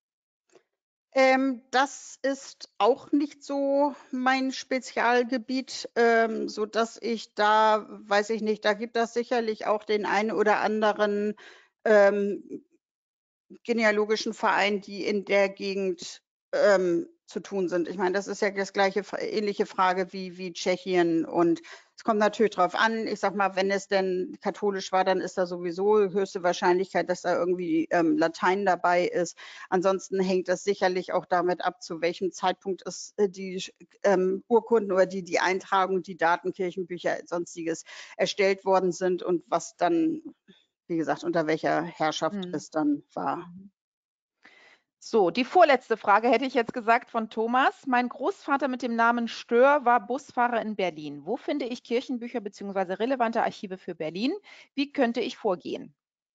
Ähm, das ist auch nicht so mein Spezialgebiet, ähm, sodass ich da, weiß ich nicht, da gibt es sicherlich auch den einen oder anderen ähm, genealogischen Verein, die in der Gegend ähm, zu tun sind. Ich meine, das ist ja das gleiche, ähnliche Frage wie, wie Tschechien. Und es kommt natürlich drauf an. Ich sag mal, wenn es denn katholisch war, dann ist da sowieso höchste Wahrscheinlichkeit, dass da irgendwie ähm, Latein dabei ist. Ansonsten hängt das sicherlich auch damit ab, zu welchem Zeitpunkt es äh, die ähm, Urkunden oder die, die Eintragung, die Daten, Kirchenbücher, sonstiges erstellt worden sind und was dann, wie gesagt, unter welcher Herrschaft Mhm. es dann war. Mhm. So, die vorletzte Frage hätte ich jetzt gesagt von Thomas. Mein Großvater mit dem Namen Stör war Busfahrer in Berlin. Wo finde ich Kirchenbücher bzw. relevante Archive für Berlin? Wie könnte ich vorgehen?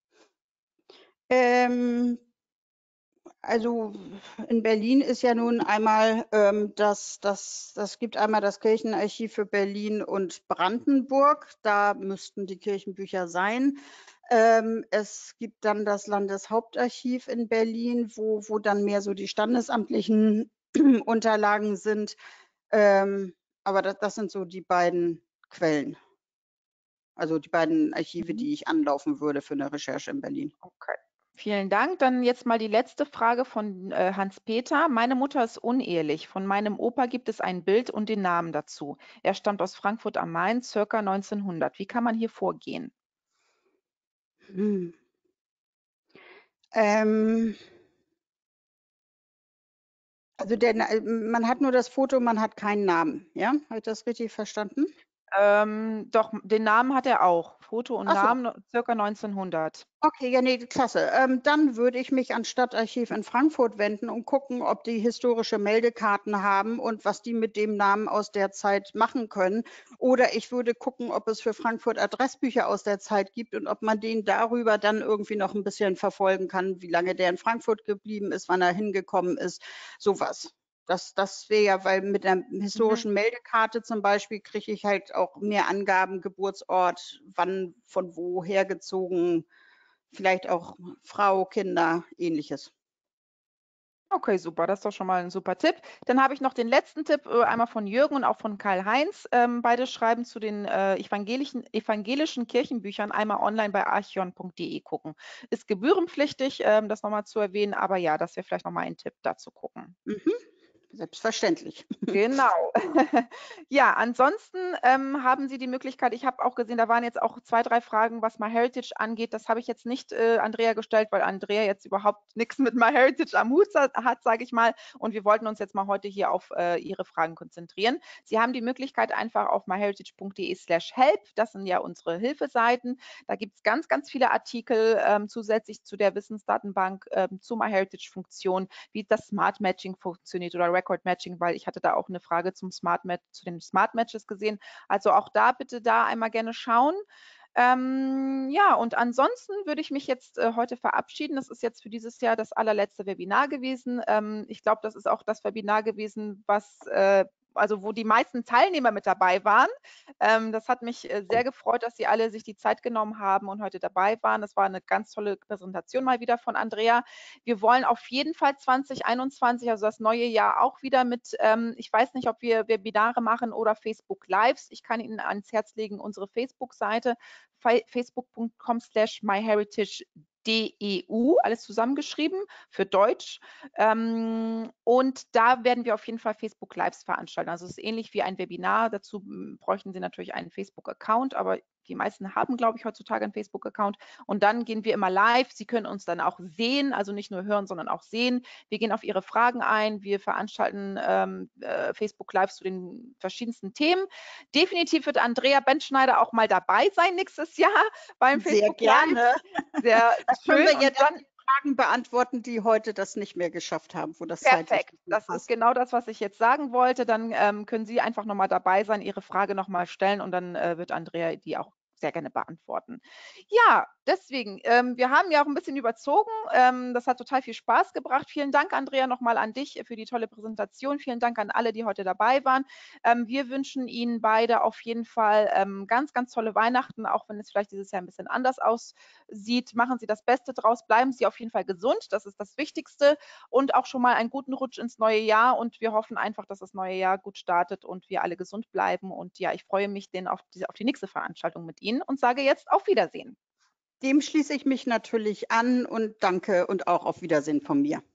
Ähm, also in Berlin ist ja nun einmal ähm, das, das, das gibt einmal das Kirchenarchiv für Berlin und Brandenburg. Da müssten die Kirchenbücher sein. Ähm, es gibt dann das Landeshauptarchiv in Berlin, wo, wo dann mehr so die standesamtlichen Unterlagen sind. Ähm, aber das, das sind so die beiden Quellen, also die beiden Archive, Mhm. die ich anlaufen würde für eine Recherche in Berlin. Okay. Vielen Dank. Dann jetzt mal die letzte Frage von äh, Hans-Peter. Meine Mutter ist unehelich. Von meinem Opa gibt es ein Bild und den Namen dazu. Er stammt aus Frankfurt am Main, circa neunzehnhundert. Wie kann man hier vorgehen? Hm. Ähm, also der, Na- man hat nur das Foto, man hat keinen Namen. Ja, habe ich das richtig verstanden? Ähm, doch, den Namen hat er auch. Foto und Ach so, Namen, circa neunzehnhundert. okay, ja, nee, klasse. Ähm, dann würde ich mich ans Stadtarchiv in Frankfurt wenden und gucken, ob die historische Meldekarten haben und was die mit dem Namen aus der Zeit machen können. Oder ich würde gucken, ob es für Frankfurt Adressbücher aus der Zeit gibt und ob man den darüber dann irgendwie noch ein bisschen verfolgen kann, wie lange der in Frankfurt geblieben ist, wann er hingekommen ist, sowas. Das, das wäre ja, weil mit der Mhm. historischen Meldekarte zum Beispiel kriege ich halt auch mehr Angaben, Geburtsort, wann, von wo hergezogen, vielleicht auch Frau, Kinder, Ähnliches. Okay, super, das ist doch schon mal ein super Tipp. Dann habe ich noch den letzten Tipp, äh, einmal von Jürgen und auch von Karl-Heinz. Ähm, beide schreiben zu den äh, evangelischen, evangelischen Kirchenbüchern einmal online bei archion punkt de gucken. Ist gebührenpflichtig, ähm, das nochmal zu erwähnen, aber ja, das wäre vielleicht nochmal ein Tipp, da zu gucken. Mhm, selbstverständlich. Genau. Ja, ansonsten ähm, haben Sie die Möglichkeit, ich habe auch gesehen, da waren jetzt auch zwei, drei Fragen, was MyHeritage angeht. Das habe ich jetzt nicht äh, Andrea gestellt, weil Andrea jetzt überhaupt nichts mit MyHeritage am Hut sa- hat, sage ich mal. Und wir wollten uns jetzt mal heute hier auf äh, Ihre Fragen konzentrieren. Sie haben die Möglichkeit, einfach auf myheritage punkt de slash help, das sind ja unsere Hilfeseiten. Da gibt es ganz, ganz viele Artikel ähm, zusätzlich zu der Wissensdatenbank, ähm, zu MyHeritage-Funktion, wie das Smart Matching funktioniert oder Record Matching, weil ich hatte da auch eine Frage zum Smart Match, zu den Smart Matches gesehen. Also auch da bitte da einmal gerne schauen. Ähm, ja, und ansonsten würde ich mich jetzt äh, heute verabschieden. Das ist jetzt für dieses Jahr das allerletzte Webinar gewesen. Ähm, ich glaube, das ist auch das Webinar gewesen, was äh, also wo die meisten Teilnehmer mit dabei waren. Ähm, das hat mich äh, sehr gefreut, dass Sie alle sich die Zeit genommen haben und heute dabei waren. Das war eine ganz tolle Präsentation mal wieder von Andrea. Wir wollen auf jeden Fall zwanzig einundzwanzig, also das neue Jahr, auch wieder mit, ähm, ich weiß nicht, ob wir Webinare machen oder Facebook Lives. Ich kann Ihnen ans Herz legen, unsere Facebook-Seite facebook punkt com slash myheritage D E U, alles zusammengeschrieben für Deutsch. Ähm, und da werden wir auf jeden Fall Facebook Lives veranstalten. Also es ist ähnlich wie ein Webinar. Dazu m, bräuchten Sie natürlich einen Facebook-Account, aber die meisten haben, glaube ich, heutzutage einen Facebook-Account. Und dann gehen wir immer live. Sie können uns dann auch sehen, also nicht nur hören, sondern auch sehen. Wir gehen auf Ihre Fragen ein. Wir veranstalten ähm, äh, Facebook Lives zu den verschiedensten Themen. Definitiv wird Andrea Benschneider auch mal dabei sein nächstes Jahr beim Sehr Facebook Live. gerne. Sehr Da können schön. wir ja Und dann dann die Fragen beantworten, die heute das nicht mehr geschafft haben, wo das zeitlich perfekt. nicht mehr Das ist passt. genau das, was ich jetzt sagen wollte. Dann ähm, können Sie einfach noch mal dabei sein, Ihre Frage noch mal stellen und dann äh, wird Andrea die auch sehr gerne beantworten. Ja, deswegen, ähm, wir haben ja auch ein bisschen überzogen. Ähm, das hat total viel Spaß gebracht. Vielen Dank, Andrea, noch mal an dich für die tolle Präsentation. Vielen Dank an alle, die heute dabei waren. Ähm, wir wünschen Ihnen beide auf jeden Fall ähm, ganz, ganz tolle Weihnachten, auch wenn es vielleicht dieses Jahr ein bisschen anders aussieht. Machen Sie das Beste draus. Bleiben Sie auf jeden Fall gesund. Das ist das Wichtigste. Und auch schon mal einen guten Rutsch ins neue Jahr. Und wir hoffen einfach, dass das neue Jahr gut startet und wir alle gesund bleiben. Und ja, ich freue mich denn auf die, auf die nächste Veranstaltung mit Ihnen und sage jetzt auf Wiedersehen. Dem schließe ich mich natürlich an und danke und auch auf Wiedersehen von mir.